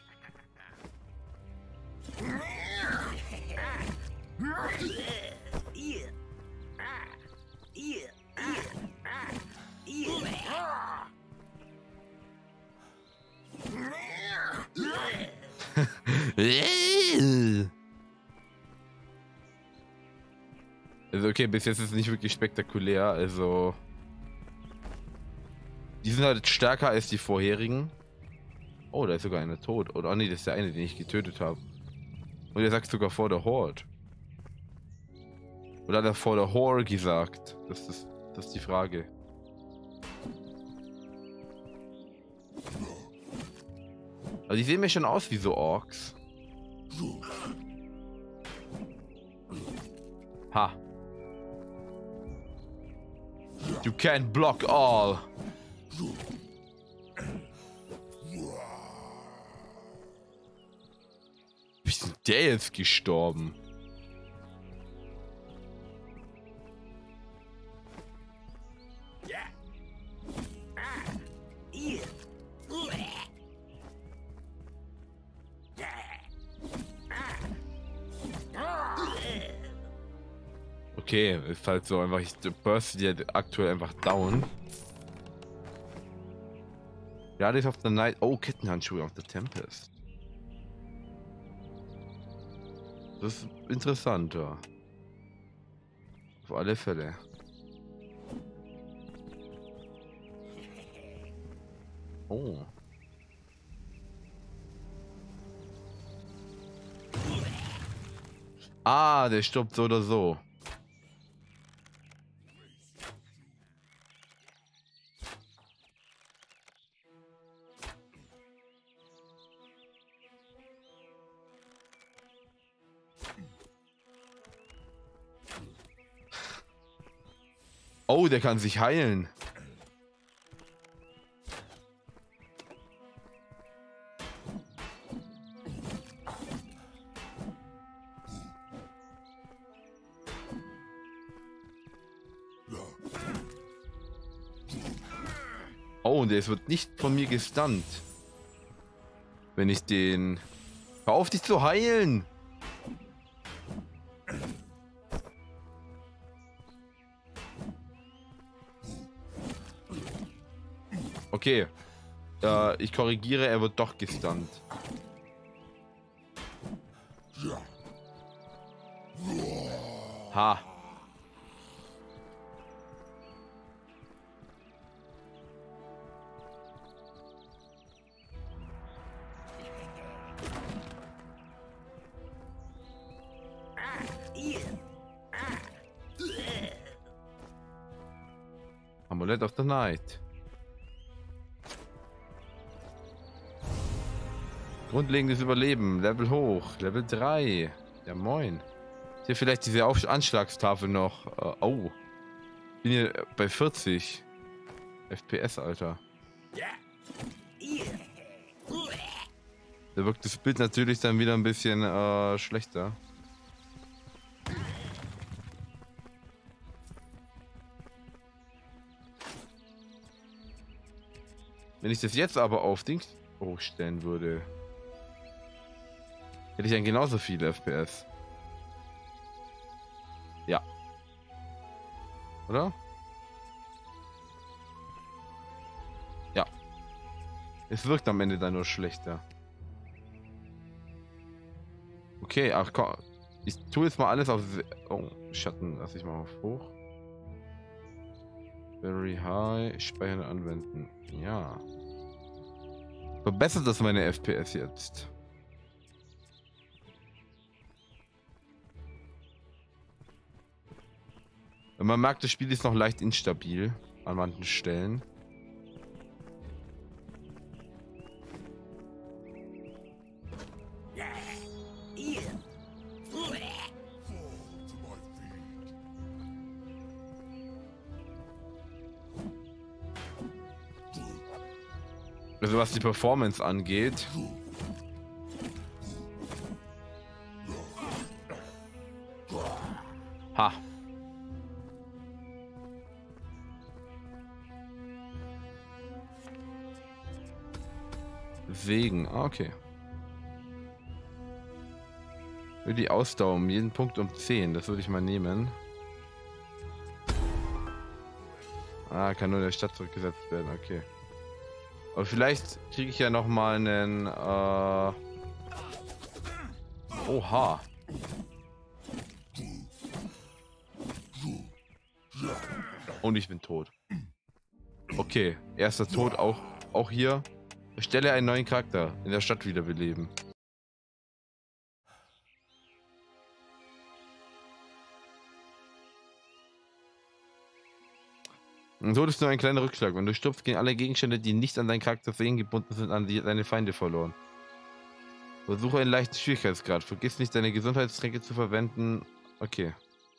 Speaker 1: Also okay, bis jetzt ist es nicht wirklich spektakulär, also... Die sind halt stärker als die vorherigen. Oh, da ist sogar einer tot. Oder oh, nee, das ist der eine, den ich getötet habe. Und der sagt sogar vor der Horde. Oder hat er vor der Horde gesagt? Das ist, das ist die Frage. Also die sehen mir schon aus wie so Orks. Ha. You can't block all. Wie ist denn der jetzt gestorben? Okay, ist halt so einfach, ich burst die aktuell einfach down. Ja, das ist auf der Night. Oh, Kettenhandschuhe auf der Tempest. Das ist interessanter. Auf alle Fälle. Oh. Ah, der stirbt so oder so. Oh, der kann sich heilen. Oh, und der wird nicht von mir gestunt. Wenn ich den... Hör auf, dich zu heilen! Okay. Äh, ich korrigiere, er wird doch gestunt. Ha. Amulett of the Night. Grundlegendes Überleben, Level hoch, Level drei. Ja moin. Ist hier vielleicht diese Auf Anschlagstafel noch. Uh, oh. Bin hier bei vierzig F P S, Alter. Da wirkt das Bild natürlich dann wieder ein bisschen äh, schlechter. Wenn ich das jetzt aber auf Dings hochstellen würde, hätte ich dann genauso viele F P S. Ja. Oder? Ja. Es wirkt am Ende dann nur schlechter. Okay, ach komm. Ich tue jetzt mal alles auf... Oh, Schatten lasse ich mal auf hoch. Very high. Speichern anwenden. Ja. Verbessert das meine F P S jetzt? Man merkt, das Spiel ist noch leicht instabil an manchen Stellen. Also was die Performance angeht. Ha. Segen, ah, okay. Für die Ausdauer um jeden Punkt um zehn, das würde ich mal nehmen. Ah, kann nur in der Stadt zurückgesetzt werden, okay. Aber vielleicht kriege ich ja noch mal einen, äh... Oha. Und ich bin tot. Okay, erster Tod auch, auch hier. Erstelle einen neuen Charakter in der Stadt wiederbeleben. Und so ist nur ein kleiner Rückschlag. Wenn du stirbst, gehen alle Gegenstände, die nicht an deinen Charakter Segen gebunden sind, an die, deine Feinde verloren. Versuche einen leichten Schwierigkeitsgrad. Vergiss nicht, deine Gesundheitstränke zu verwenden. Okay.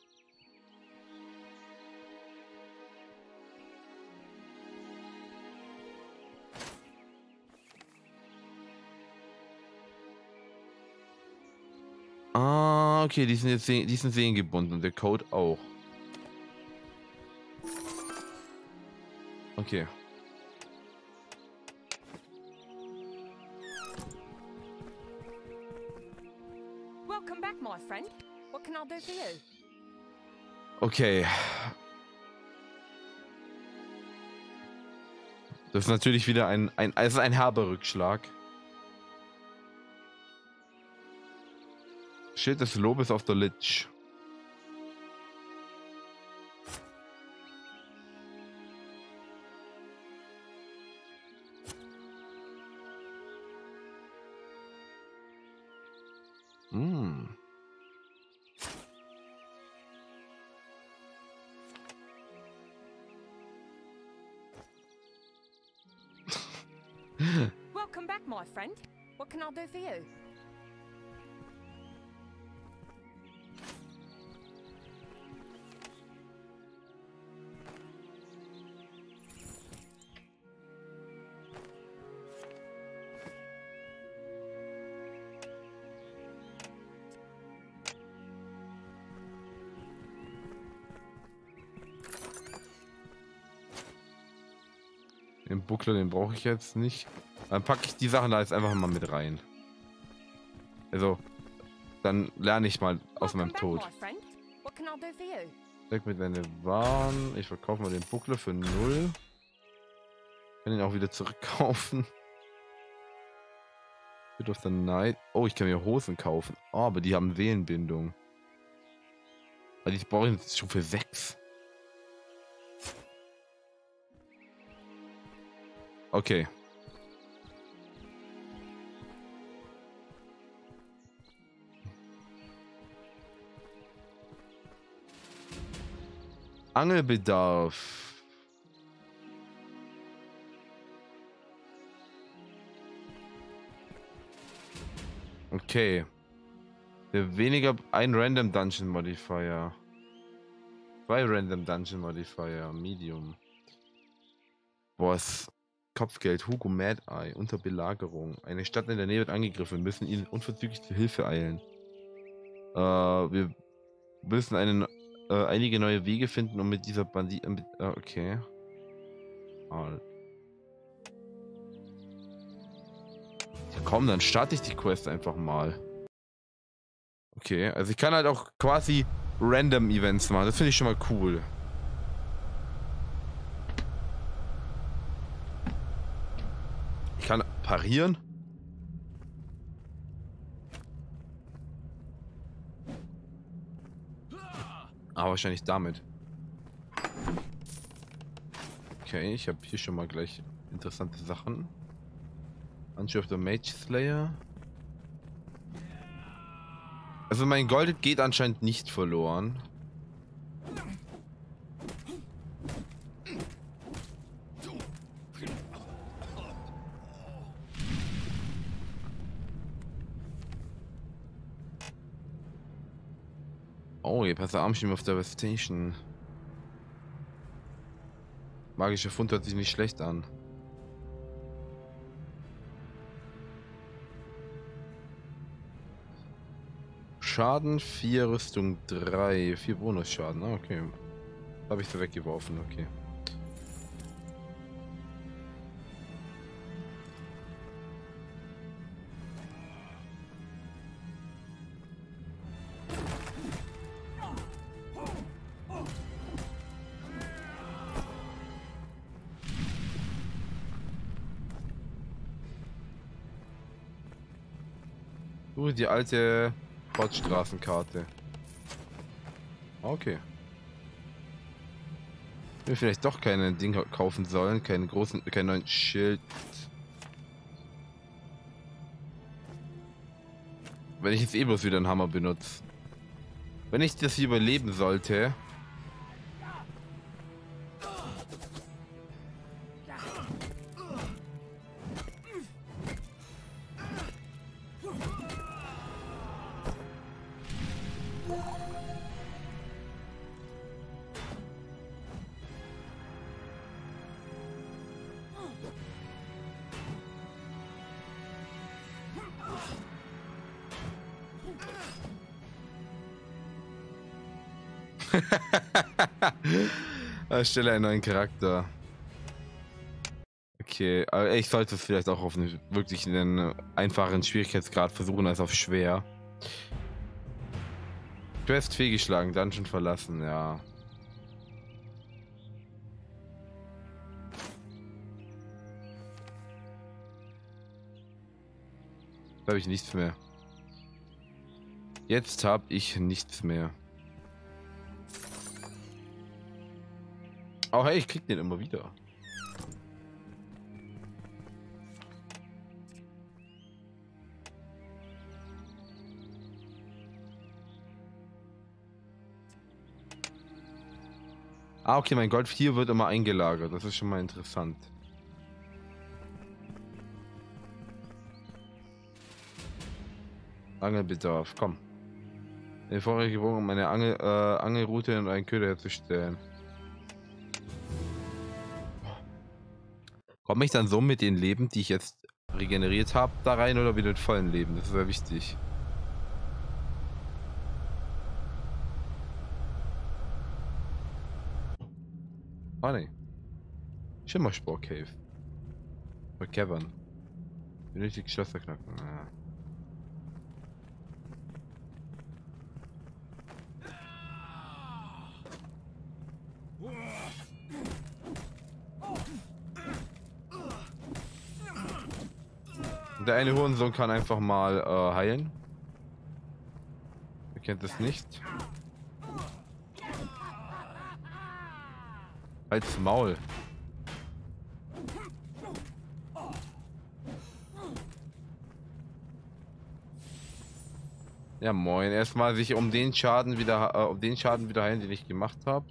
Speaker 1: Ah, okay, die sind jetzt die sind Segen gebunden und der Code auch. Okay.
Speaker 2: Welcome back, my friend. What can I do for you?
Speaker 1: Okay. Das ist natürlich wieder ein ein also ein herber Rückschlag. Schild des Lobes auf der Lich. Hm.
Speaker 2: Welcome back, my friend. What can I do for you?
Speaker 1: Den Buckler, den brauche ich jetzt nicht. Dann packe ich die Sachen da jetzt einfach mal mit rein. Also, dann lerne ich mal aus meinem Tod. Weg mit deine Waren. Ich verkaufe mal den Buckler für null. Kann ihn auch wieder zurückkaufen. Bit of the Night. Oh, ich kann mir Hosen kaufen. Oh, aber die haben Seelenbindung. Also ich brauche jetzt schon für sechs. Okay. Angelbedarf. Okay. Wir weniger ein Random Dungeon Modifier. Zwei Random Dungeon Modifier. Medium. Boss. Kopfgeld. Hugo Mad Eye. Unter Belagerung. Eine Stadt in der Nähe wird angegriffen. Wir müssen ihnen unverzüglich zur Hilfe eilen. Äh, wir müssen einen, äh, einige neue Wege finden, um mit dieser Bandit... Äh, äh, okay. Ah. Ja, komm, dann starte ich die Quest einfach mal. Okay, also ich kann halt auch quasi Random Events machen. Das finde ich schon mal cool. Ich kann parieren. Aber wahrscheinlich damit. Okay, ich habe hier schon mal gleich interessante Sachen. Handschuh of the Mage Slayer. Also mein Gold geht anscheinend nicht verloren. Oh, hier passt der Armschirm auf der Station. Magischer Fund hört sich nicht schlecht an. Schaden vier, Rüstung drei, vier Bonusschaden. Ah, okay. Habe ich so weggeworfen, okay. Uh, die alte Ortsstraßenkarte. Okay. Wir vielleicht doch keine Ding kaufen sollen, keinen großen, keinen neuen Schild. Wenn ich jetzt eh bloß wieder einen Hammer benutze. Wenn ich das hier überleben sollte. Erstelle einen neuen Charakter. Okay, aber ich sollte es vielleicht auch auf einen wirklich einen einfachen Schwierigkeitsgrad versuchen als auf schwer. Quest fehlgeschlagen, Dungeon verlassen, ja. Da habe ich nichts mehr. Jetzt habe ich nichts mehr. Oh hey, ich krieg den immer wieder. Ah, okay, mein Gold vier wird immer eingelagert. Das ist schon mal interessant. Angelbedarf, komm. Den vorigen Bogen, um meine Angel, äh, Angelroute und einen Köder herzustellen. Komme ich dann so mit den Leben, die ich jetzt regeneriert habe, da rein oder wieder mit vollen Leben? Das ist sehr wichtig. Ah ne. Schimmerspor Cave. Bei Cavern. Benötigt Schlösser knacken. Ah. Der eine Hurensohn kann einfach mal äh, heilen. Ihr kennt es nicht. Halt's Maul. Ja moin, erstmal sich um den Schaden wieder, äh, um den Schaden wieder heilen, den ich gemacht habe.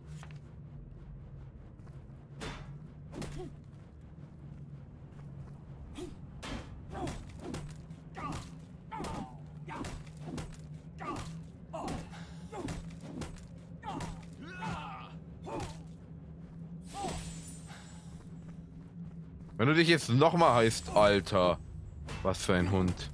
Speaker 1: Wenn du dich jetzt noch mal heißt, Alter. Was für ein Hund.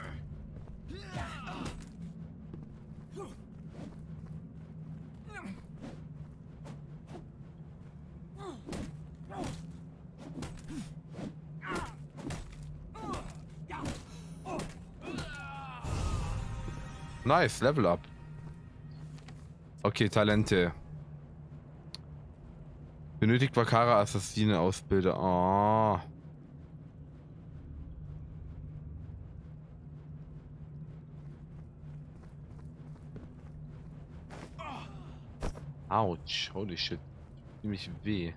Speaker 1: Nice, Level up. Okay, Talente. Benötigt Vakara Assassine Ausbilder. Oh. Autsch, holy shit. Ziemlich weh.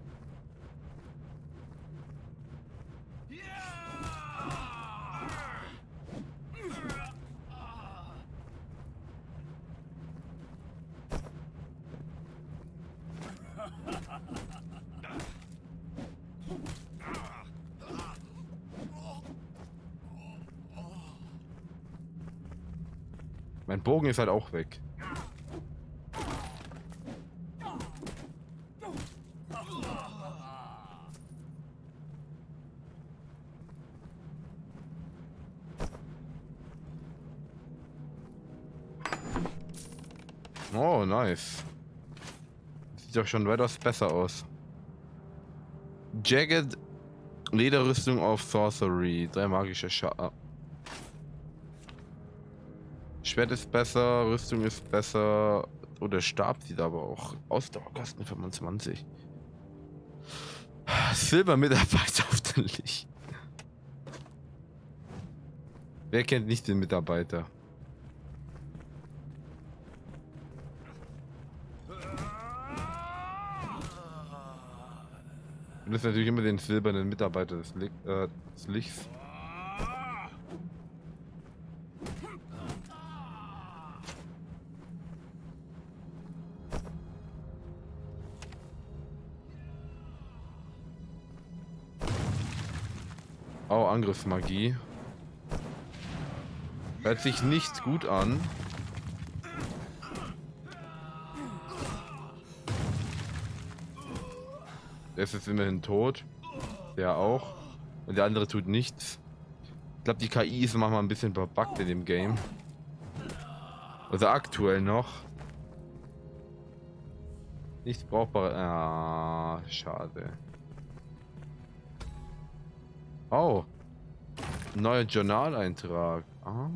Speaker 1: Mein Bogen ist halt auch weg. Oh, nice. Sieht doch schon weitaus besser aus. Jagged Lederrüstung auf Sorcery. Drei magische Schaden. Schwert ist besser, Rüstung ist besser. Oh, der Stab sieht aber auch Ausdauerkosten fünfundzwanzig. Silbermitarbeiter auf der Licht. Wer kennt nicht den Mitarbeiter? Du bist natürlich immer den silbernen Mitarbeiter des, Li äh, des Lichts. Oh, Angriffsmagie. Hört sich nicht gut an. Der ist jetzt immerhin tot. Der auch. Und der andere tut nichts. Ich glaube, die K I ist manchmal ein bisschen verbuggt in dem Game. Also aktuell noch. Nichts brauchbar. Ah, schade. Oh. Neuer Journaleintrag. Ah.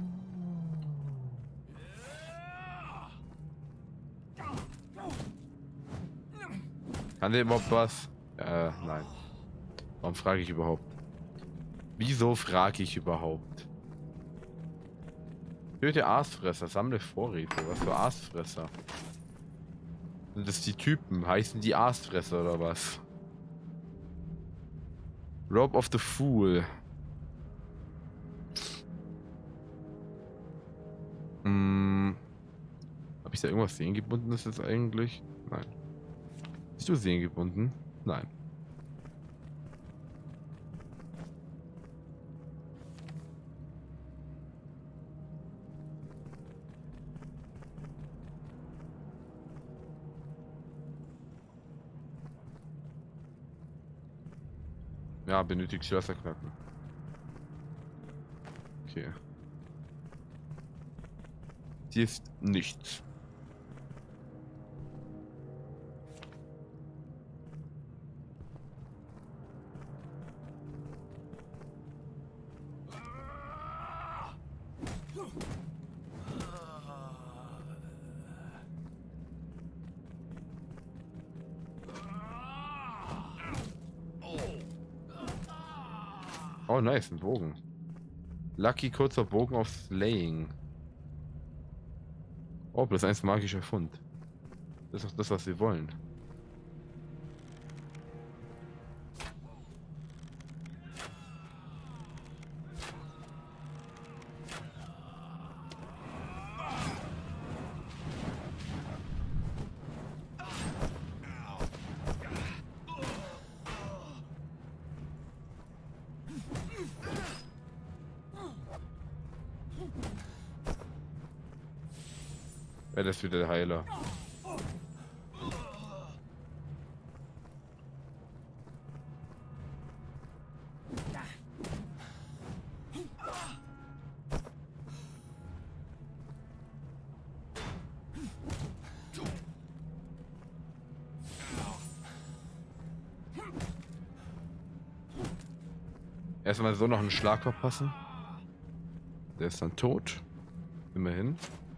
Speaker 1: Kann der überhaupt was? Äh, nein. Warum frage ich überhaupt? Wieso frage ich überhaupt? Töte Aasfresser, sammle Vorräte. Was für Aasfresser? Sind das die Typen? Heißen die Aasfresser oder was? Robe of the Fool. Hm. Habe ich da irgendwas sehengebundenes jetzt eigentlich? Nein. Bist du sehengebunden? Nein. Ja, benötigt Schlösser knacken. Okay. Hier ist nichts. Oh, nice, ein Bogen. Lucky kurzer Bogen auf Slaying. Oh, plus eins magischer Fund. Das ist doch das, was wir wollen. Ja, das ist wieder der Heiler. Erstmal so noch einen Schlag verpassen. Der ist dann tot. Immerhin.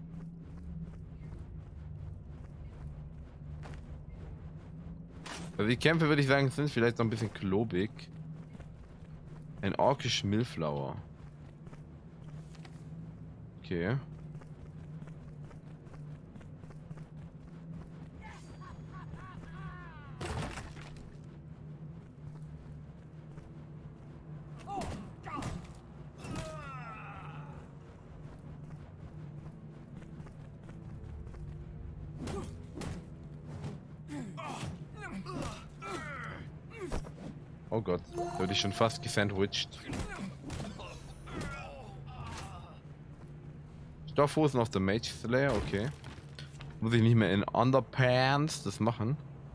Speaker 1: Also die Kämpfe, würde ich sagen, sind vielleicht noch ein bisschen klobig. Ein Orkish Millflower. Okay. Oh Gott, da wurde ich schon fast gesandwiched. Stoffhosen auf der Mage Slayer, okay. Muss ich nicht mehr in Underpants das machen.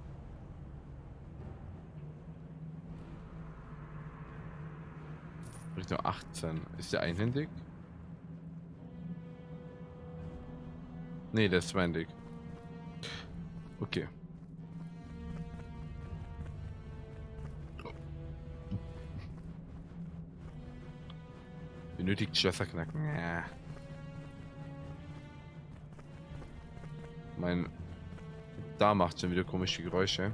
Speaker 1: Richtung achtzehn. Ist der einhändig? Nee, der ist zweihändig. Okay. Benötigt Schlösser knacken. Ja. Mein... Da macht schon wieder komische Geräusche.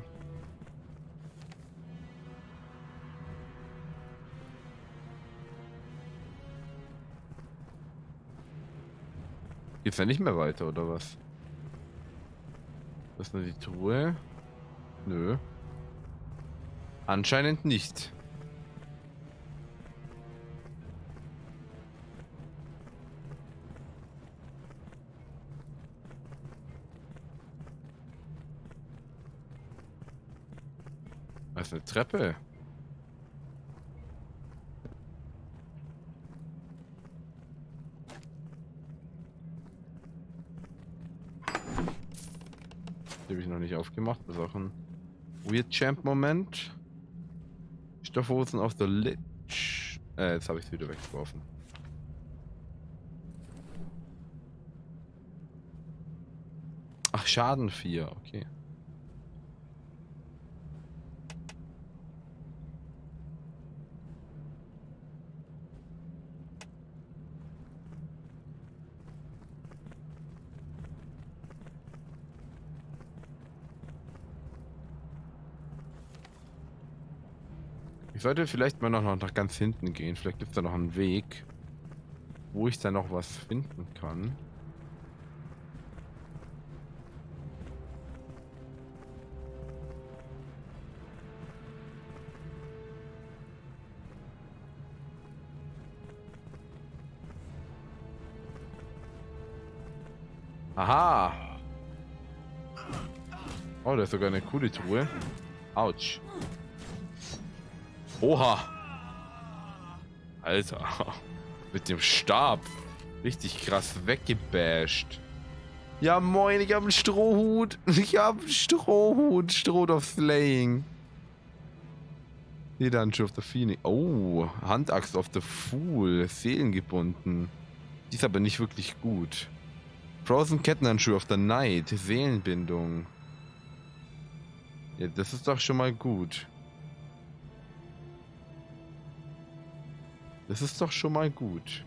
Speaker 1: Geht's ja nicht mehr weiter, oder was? Das ist nur die Truhe. Nö. Anscheinend nicht. Das ist eine Treppe. Die habe ich noch nicht aufgemacht. Das ist auch ein Weird Champ Moment. Stoffhosen auf der Lich. Äh, jetzt habe ich es wieder weggeworfen. Ach, Schaden vier, okay. Ich sollte vielleicht mal noch nach ganz hinten gehen. Vielleicht gibt es da noch einen Weg, wo ich da noch was finden kann. Aha! Oh, da ist sogar eine coole Truhe. Autsch. Oha! Alter. Mit dem Stab. Richtig krass weggebasht. Ja moin, ich hab einen Strohhut. Ich hab einen Strohhut. Stroh of Slaying. Lederhandschuh of the Phoenix. Oh, Handaxt of the Fool. Seelengebunden. Die ist aber nicht wirklich gut. Frozen Kettenhandschuh of the Night. Seelenbindung. Ja, das ist doch schon mal gut. Das ist doch schon mal gut.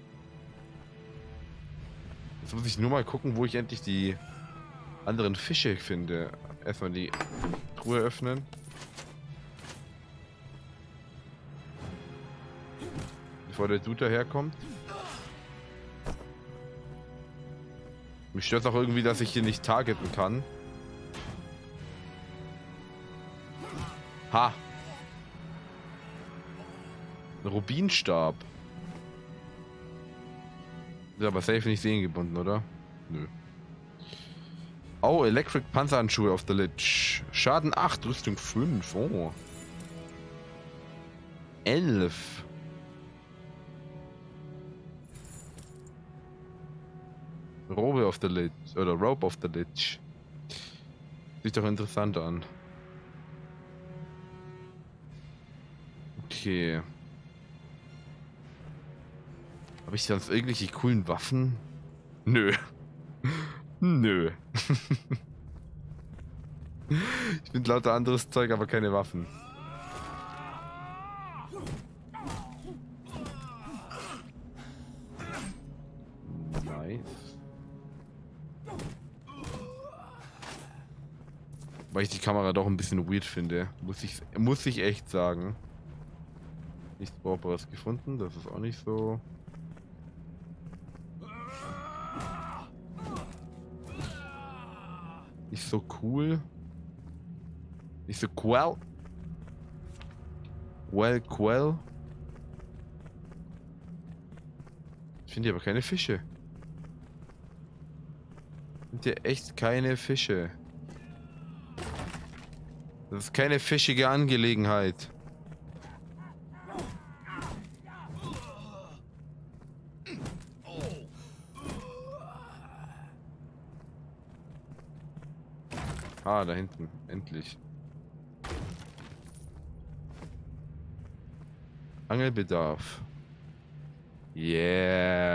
Speaker 1: Jetzt muss ich nur mal gucken, wo ich endlich die anderen Fische finde. Erstmal die Truhe öffnen. Bevor der Dude daherkommt. Mich stört auch irgendwie, dass ich hier nicht targeten kann. Ha! Ein Rubinstab. Ist aber safe nicht seelengebunden, oder? Nö. Oh, Electric Panzerhandschuhe auf der Lich. Schaden acht, Rüstung fünf. Oh. elf. Robe auf der Lich. Oder Rope auf der Lich. Sieht doch interessant an. Okay. Habe ich sonst irgendwelche coolen Waffen? Nö. Nö. Ich finde lauter anderes Zeug, aber keine Waffen. Nice. Weil ich die Kamera doch ein bisschen weird finde. Muss ich, muss ich echt sagen. Nichts Brauchbares gefunden, das ist auch nicht so. Nicht so cool. Nicht so cool. Well, cool. Ich finde hier aber keine Fische. Ich finde hier echt keine Fische. Das ist keine fischige Angelegenheit. Ah, da hinten. Endlich. Angelbedarf.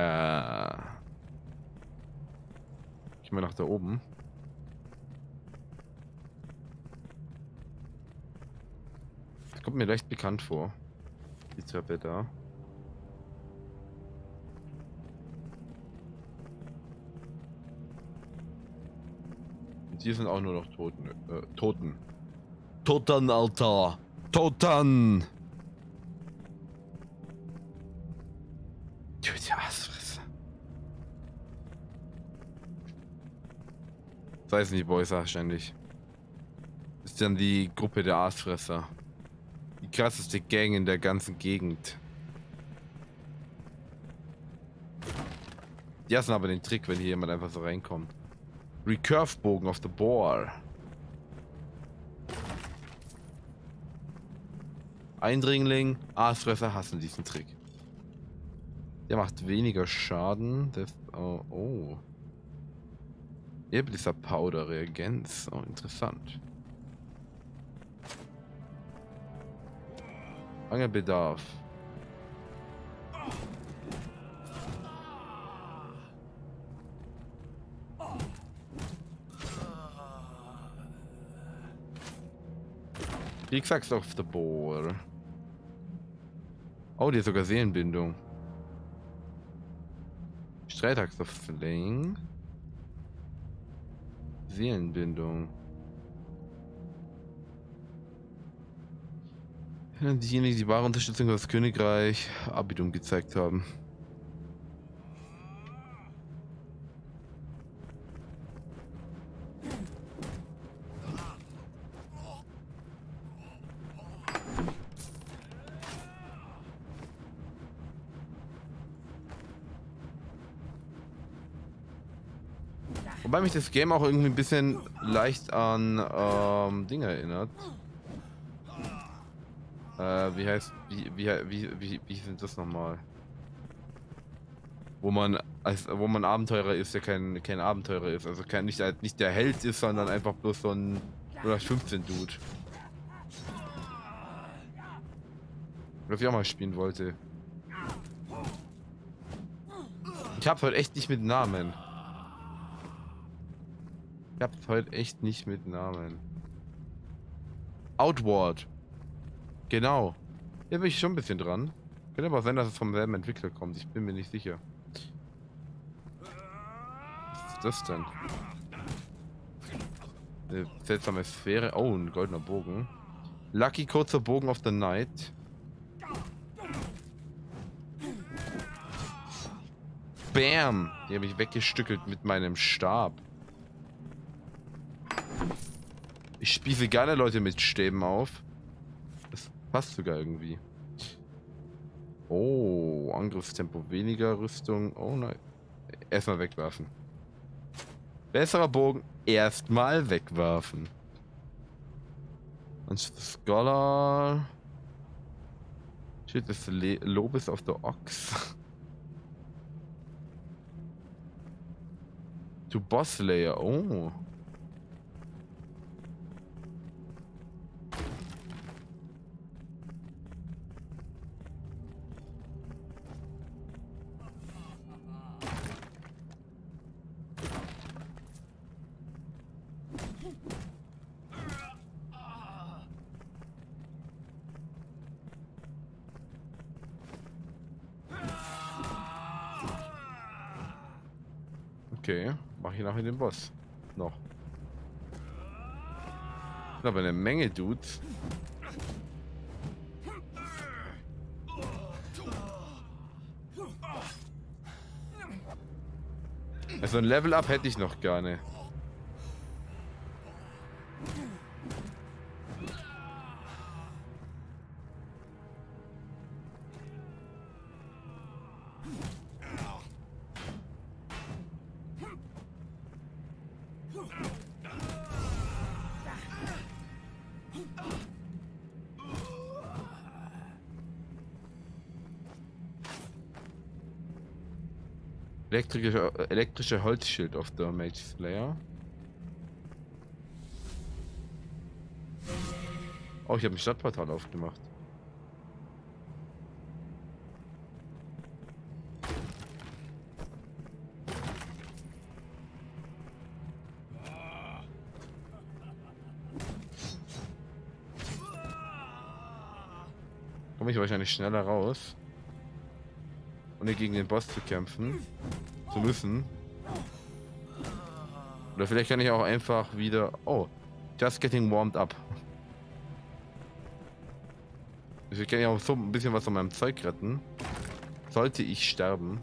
Speaker 1: Yeah. Gehen wir nach da oben. Kommt mir leicht bekannt vor. Die Treppe da. Und hier sind auch nur noch Toten. Äh, Toten. Toten, Alter! Toten! Die Aasfresser. Das heißen die Boys wahrscheinlich. Das ist dann die Gruppe der Aasfresser. Die krasseste Gang in der ganzen Gegend. Die hassen aber den Trick, wenn hier jemand einfach so reinkommt. Recurve-Bogen auf the ball. Eindringling, Aasfresser hassen diesen Trick. Der macht weniger Schaden. Das, oh, oh. Eblisser Powder Reagenz. Oh, interessant. Angelbedarf. Kriegsaxt auf der Bohr. Oh, die hat sogar Seelenbindung. Streitaxt auf Sling. Seelenbindung. Diejenigen, die wahre Unterstützung für das Königreich Abidum gezeigt haben. Wobei mich das Game auch irgendwie ein bisschen leicht an ähm, Dinge erinnert. Äh, wie heißt, wie, wie, wie, wie, wie sind das nochmal? Wo man, als, wo man Abenteurer ist, der kein, kein Abenteurer ist. Also kein, nicht, nicht der Held ist, sondern einfach bloß so ein null acht fünfzehn Dude. Was ich auch mal spielen wollte. Ich hab's heute echt nicht mit Namen. Ich hab's heute echt nicht mit Namen. Outward. Genau. Hier bin ich schon ein bisschen dran. Könnte aber sein, dass es vom selben Entwickler kommt. Ich bin mir nicht sicher. Was ist das denn? Eine seltsame Sphäre. Oh, ein goldener Bogen. Lucky kurzer Bogen of the Night. Bam! Die habe ich weggestückelt mit meinem Stab. Ich spieße gerne Leute mit Stäben auf. Das passt sogar irgendwie. Oh, Angriffstempo weniger, Rüstung. Oh nein. Erstmal wegwerfen. Besserer Bogen. Erstmal wegwerfen. Und Scholar. Schild des Le Lobes of the Ox. To Boss Layer. Oh. Okay, mach ich nachher den Boss. Noch. Aber eine Menge Dudes. Also ein Level-Up hätte ich noch gerne. Elektrische, elektrische Holzschild auf der Mage Slayer. Oh, ich habe ein Stadtportal aufgemacht. komme ich wahrscheinlich schneller raus. Ohne gegen den Boss zu kämpfen. Zu müssen. Oder vielleicht kann ich auch einfach wieder... Oh, just getting warmed up. Ich kann ja auch so ein bisschen was von meinem Zeug retten. Sollte ich sterben.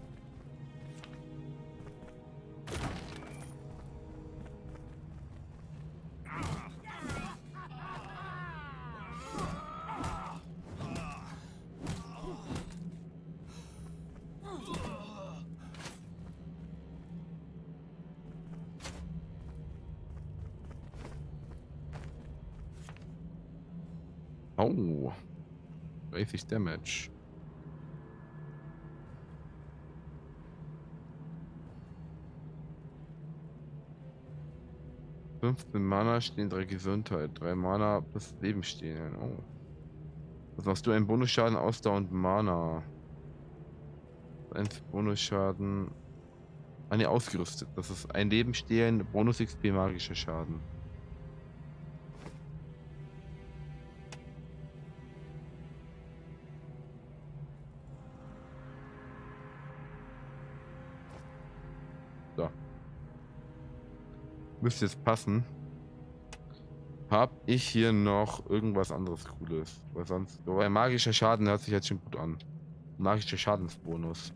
Speaker 1: Oh. dreißig Damage. fünfzehn Mana stehen, drei Gesundheit, drei Mana plus Leben stehen. Oh. Was machst du? Einen Bonusschaden, Ausdauer und Mana. eins Bonusschaden. Ah ne, ausgerüstet. Das ist ein Leben stehlen, Bonus X P, magischer Schaden. So. Müsste jetzt passen. Hab ich hier noch irgendwas anderes Cooles? Weil sonst. Wobei magischer Schaden hört sich jetzt schon gut an. Magischer Schadensbonus.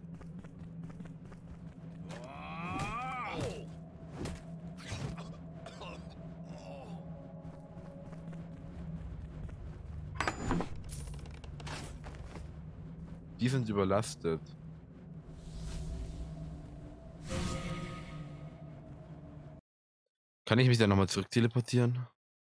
Speaker 1: Die sind überlastet. Kann ich mich dann nochmal zurück teleportieren?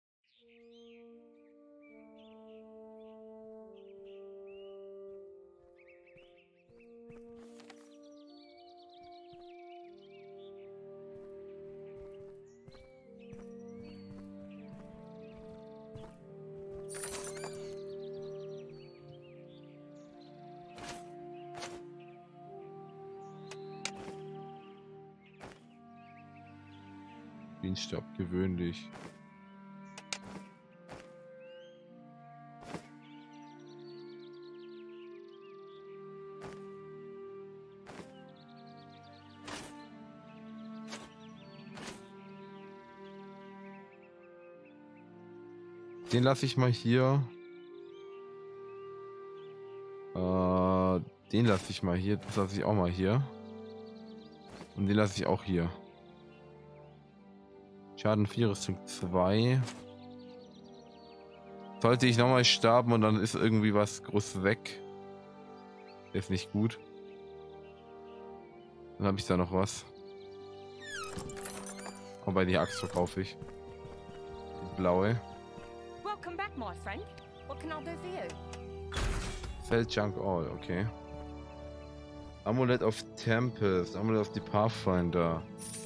Speaker 1: Bienenstab gewöhnlich. Den lasse ich mal hier. Äh, den lasse ich mal hier. Das lasse ich auch mal hier. Und den lasse ich auch hier. Schaden vier, Rüstung zwei. Sollte ich nochmal sterben und dann ist irgendwie was groß weg. Ist nicht gut. Dann habe ich da noch was. Aber die Axt verkaufe ich. Die blaue.
Speaker 5: Welcome back, my friend. What can I do for you?
Speaker 1: Feld Junk All, okay. Amulett of Tempest, Amulett of the Pathfinder.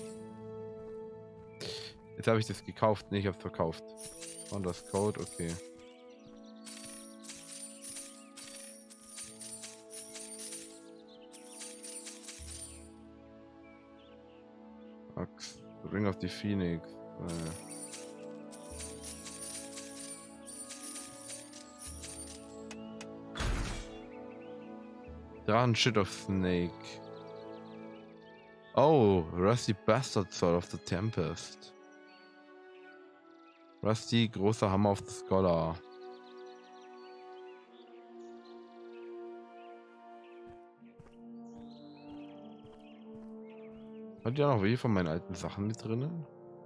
Speaker 1: Jetzt habe ich das gekauft, ne, ich habe es verkauft. Und das Code, okay. Axt, Ring of the Phoenix. Äh. Drachen Shit of Snake. Oh, Rusty Bastard Sword of the Tempest. Rusty, großer Hammer auf the Scholar. Hat ja noch welche von meinen alten Sachen mit drinnen?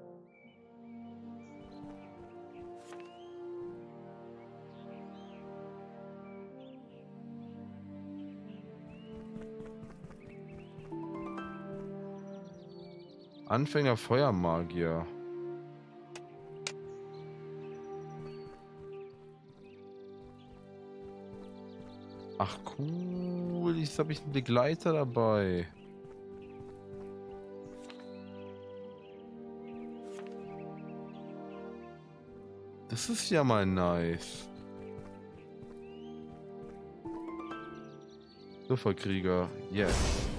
Speaker 1: Anfänger Feuermagier. Ach cool, jetzt habe ich einen Begleiter dabei. Das ist ja mal nice. Superkrieger, yes.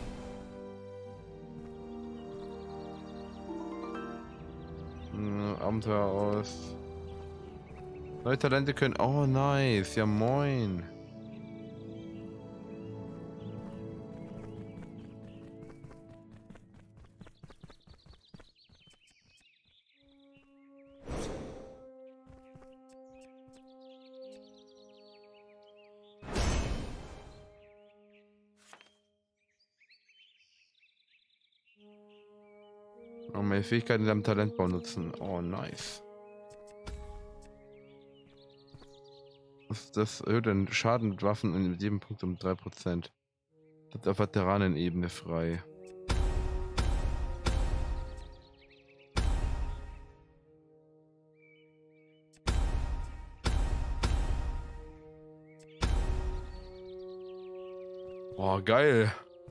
Speaker 1: Hm, Abenteuer aus. Neue Talente können. Oh nice, ja moin. Und meine Fähigkeiten in seinem Talentbaum nutzen. Oh, nice. Das, das erhöht den Schaden mit Waffen in jedem Punkt um drei Prozent. Das ist auf Veteranenebene frei. Oh, geil.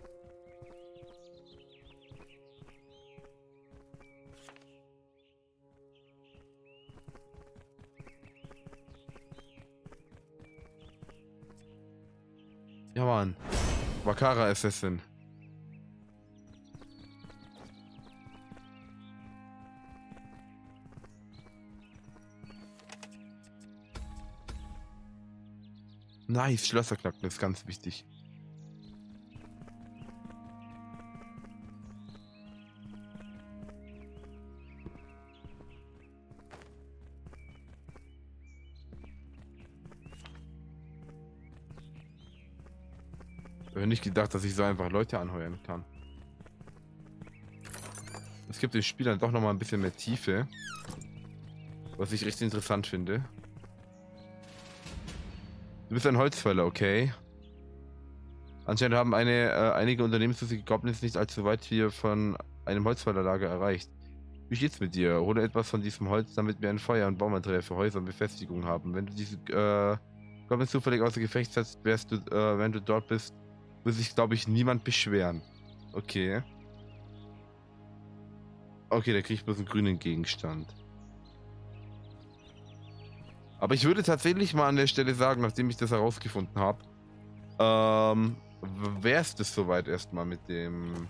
Speaker 1: Ja, Mann. Wakara Assassin. Nice, Schlösser knacken, das ist ganz wichtig. Ich habe nicht gedacht, dass ich so einfach Leute anheuern kann. Es gibt dem Spiel dann doch noch mal ein bisschen mehr Tiefe. Was ich recht interessant finde. Du bist ein Holzfäller, okay. Anscheinend haben eine, äh, einige unternehmenslustige Goblins nicht allzu weit hier von einem Holzfällerlager erreicht. Wie steht's mit dir? Hole etwas von diesem Holz, damit wir ein Feuer und Baumaterial für Häuser und Befestigungen haben. Wenn du diese äh, Goblins zufällig außer Gefecht setzt, wärst du, äh, wenn du dort bist, muss sich, glaube ich, niemand beschweren. Okay. Okay, der kriegt bloß einen grünen Gegenstand. Aber ich würde tatsächlich mal an der Stelle sagen, nachdem ich das herausgefunden habe, ähm, wär's das soweit erstmal mit dem,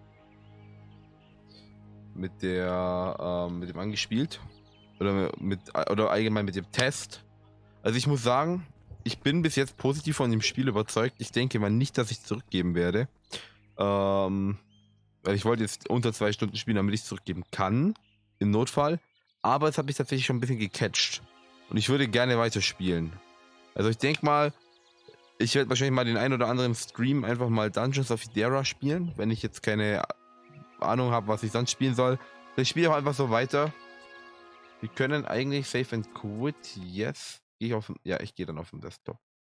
Speaker 1: mit der, ähm, mit dem angespielt oder mit, oder allgemein mit dem Test. Also ich muss sagen, ich bin bis jetzt positiv von dem Spiel überzeugt. Ich denke mal nicht, dass ich zurückgeben werde, ähm, weil ich wollte jetzt unter zwei Stunden spielen, damit ich zurückgeben kann im Notfall. Aber es hat mich tatsächlich schon ein bisschen gecatcht. Und ich würde gerne weiterspielen. Also ich denke mal, ich werde wahrscheinlich mal den ein oder anderen Stream einfach mal Dungeons of Idera spielen, wenn ich jetzt keine Ahnung habe, was ich sonst spielen soll. Ich spiele auch einfach so weiter. Wir können eigentlich Save and Quit. Yes. Gehe ich auf, ja, ich gehe dann auf den Desktop.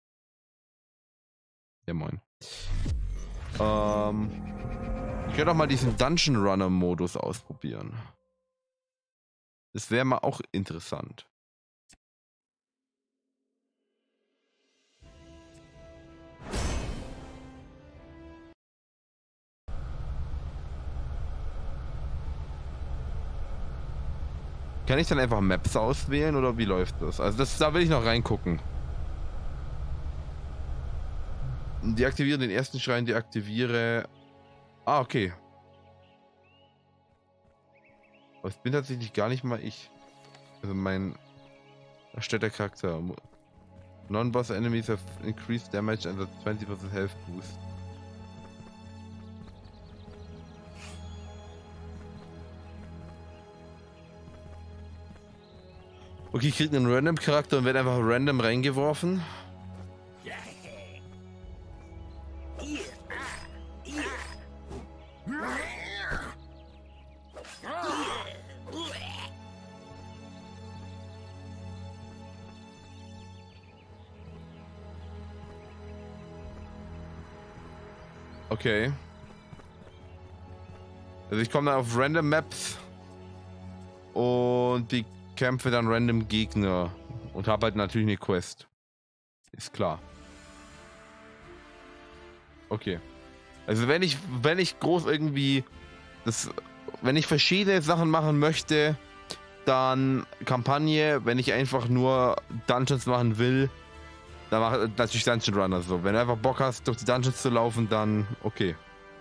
Speaker 1: Ja, moin. Ähm, ich könnte auch mal diesen Dungeon Runner Modus ausprobieren. Das wäre mal auch interessant. Kann ich dann einfach Maps auswählen oder wie läuft das? Also das, da will ich noch reingucken. Deaktiviere den ersten Schrein, deaktiviere... Ah, okay. Aber ich bin tatsächlich gar nicht mal ich. Also mein erstellter Charakter. Non-Boss Enemies have increased damage and a twenty percent health boost. Okay, ich kriege einen random Charakter und werde einfach random reingeworfen. Okay. Also ich komme dann auf Random Maps und die kämpfe dann random Gegner und habe halt natürlich eine Quest. Ist klar. Okay. Also wenn ich, wenn ich groß irgendwie das, wenn ich verschiedene Sachen machen möchte, dann Kampagne. Wenn ich einfach nur Dungeons machen will, dann mache ich natürlich Dungeon Runner so. Wenn du einfach Bock hast, durch die Dungeons zu laufen, dann okay.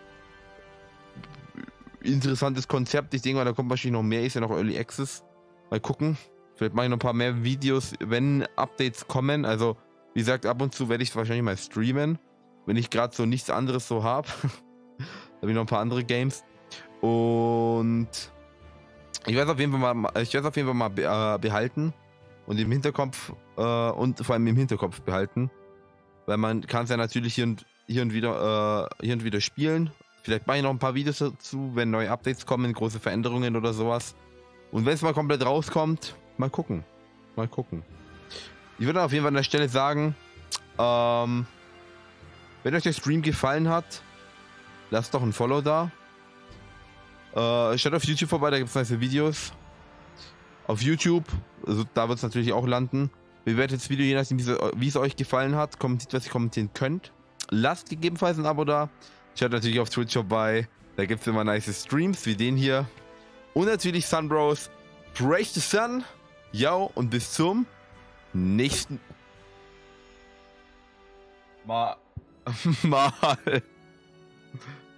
Speaker 1: Interessantes Konzept. Ich denke mal, da kommt wahrscheinlich noch mehr. Ist ja noch Early Access. Mal gucken. Vielleicht mache ich noch ein paar mehr Videos, wenn Updates kommen. Also, wie gesagt, ab und zu werde ich wahrscheinlich mal streamen. Wenn ich gerade so nichts anderes so habe. Da habe ich noch ein paar andere Games. Und ich werde es auf jeden Fall mal, ich werde es auf jeden Fall mal be äh, behalten. Und im Hinterkopf, äh, und vor allem im Hinterkopf behalten. Weil man kann es ja natürlich hier und, hier und wieder, äh, hier und wieder spielen. Vielleicht mache ich noch ein paar Videos dazu, wenn neue Updates kommen, große Veränderungen oder sowas. Und wenn es mal komplett rauskommt, mal gucken. Mal gucken. Ich würde auf jeden Fall an der Stelle sagen, ähm, wenn euch der Stream gefallen hat, lasst doch ein Follow da. Äh, schaut auf YouTube vorbei, da gibt es nice Videos. Auf YouTube, also da wird es natürlich auch landen. Bewertet das Video, je nachdem, wie es euch gefallen hat. Kommentiert, was ihr kommentieren könnt. Lasst gegebenenfalls ein Abo da. Schaut natürlich auf Twitch vorbei. Da gibt es immer nice Streams wie den hier. Und natürlich Sunbros. Praise the Sun. Yo, und bis zum nächsten
Speaker 4: Mal.
Speaker 1: Mal.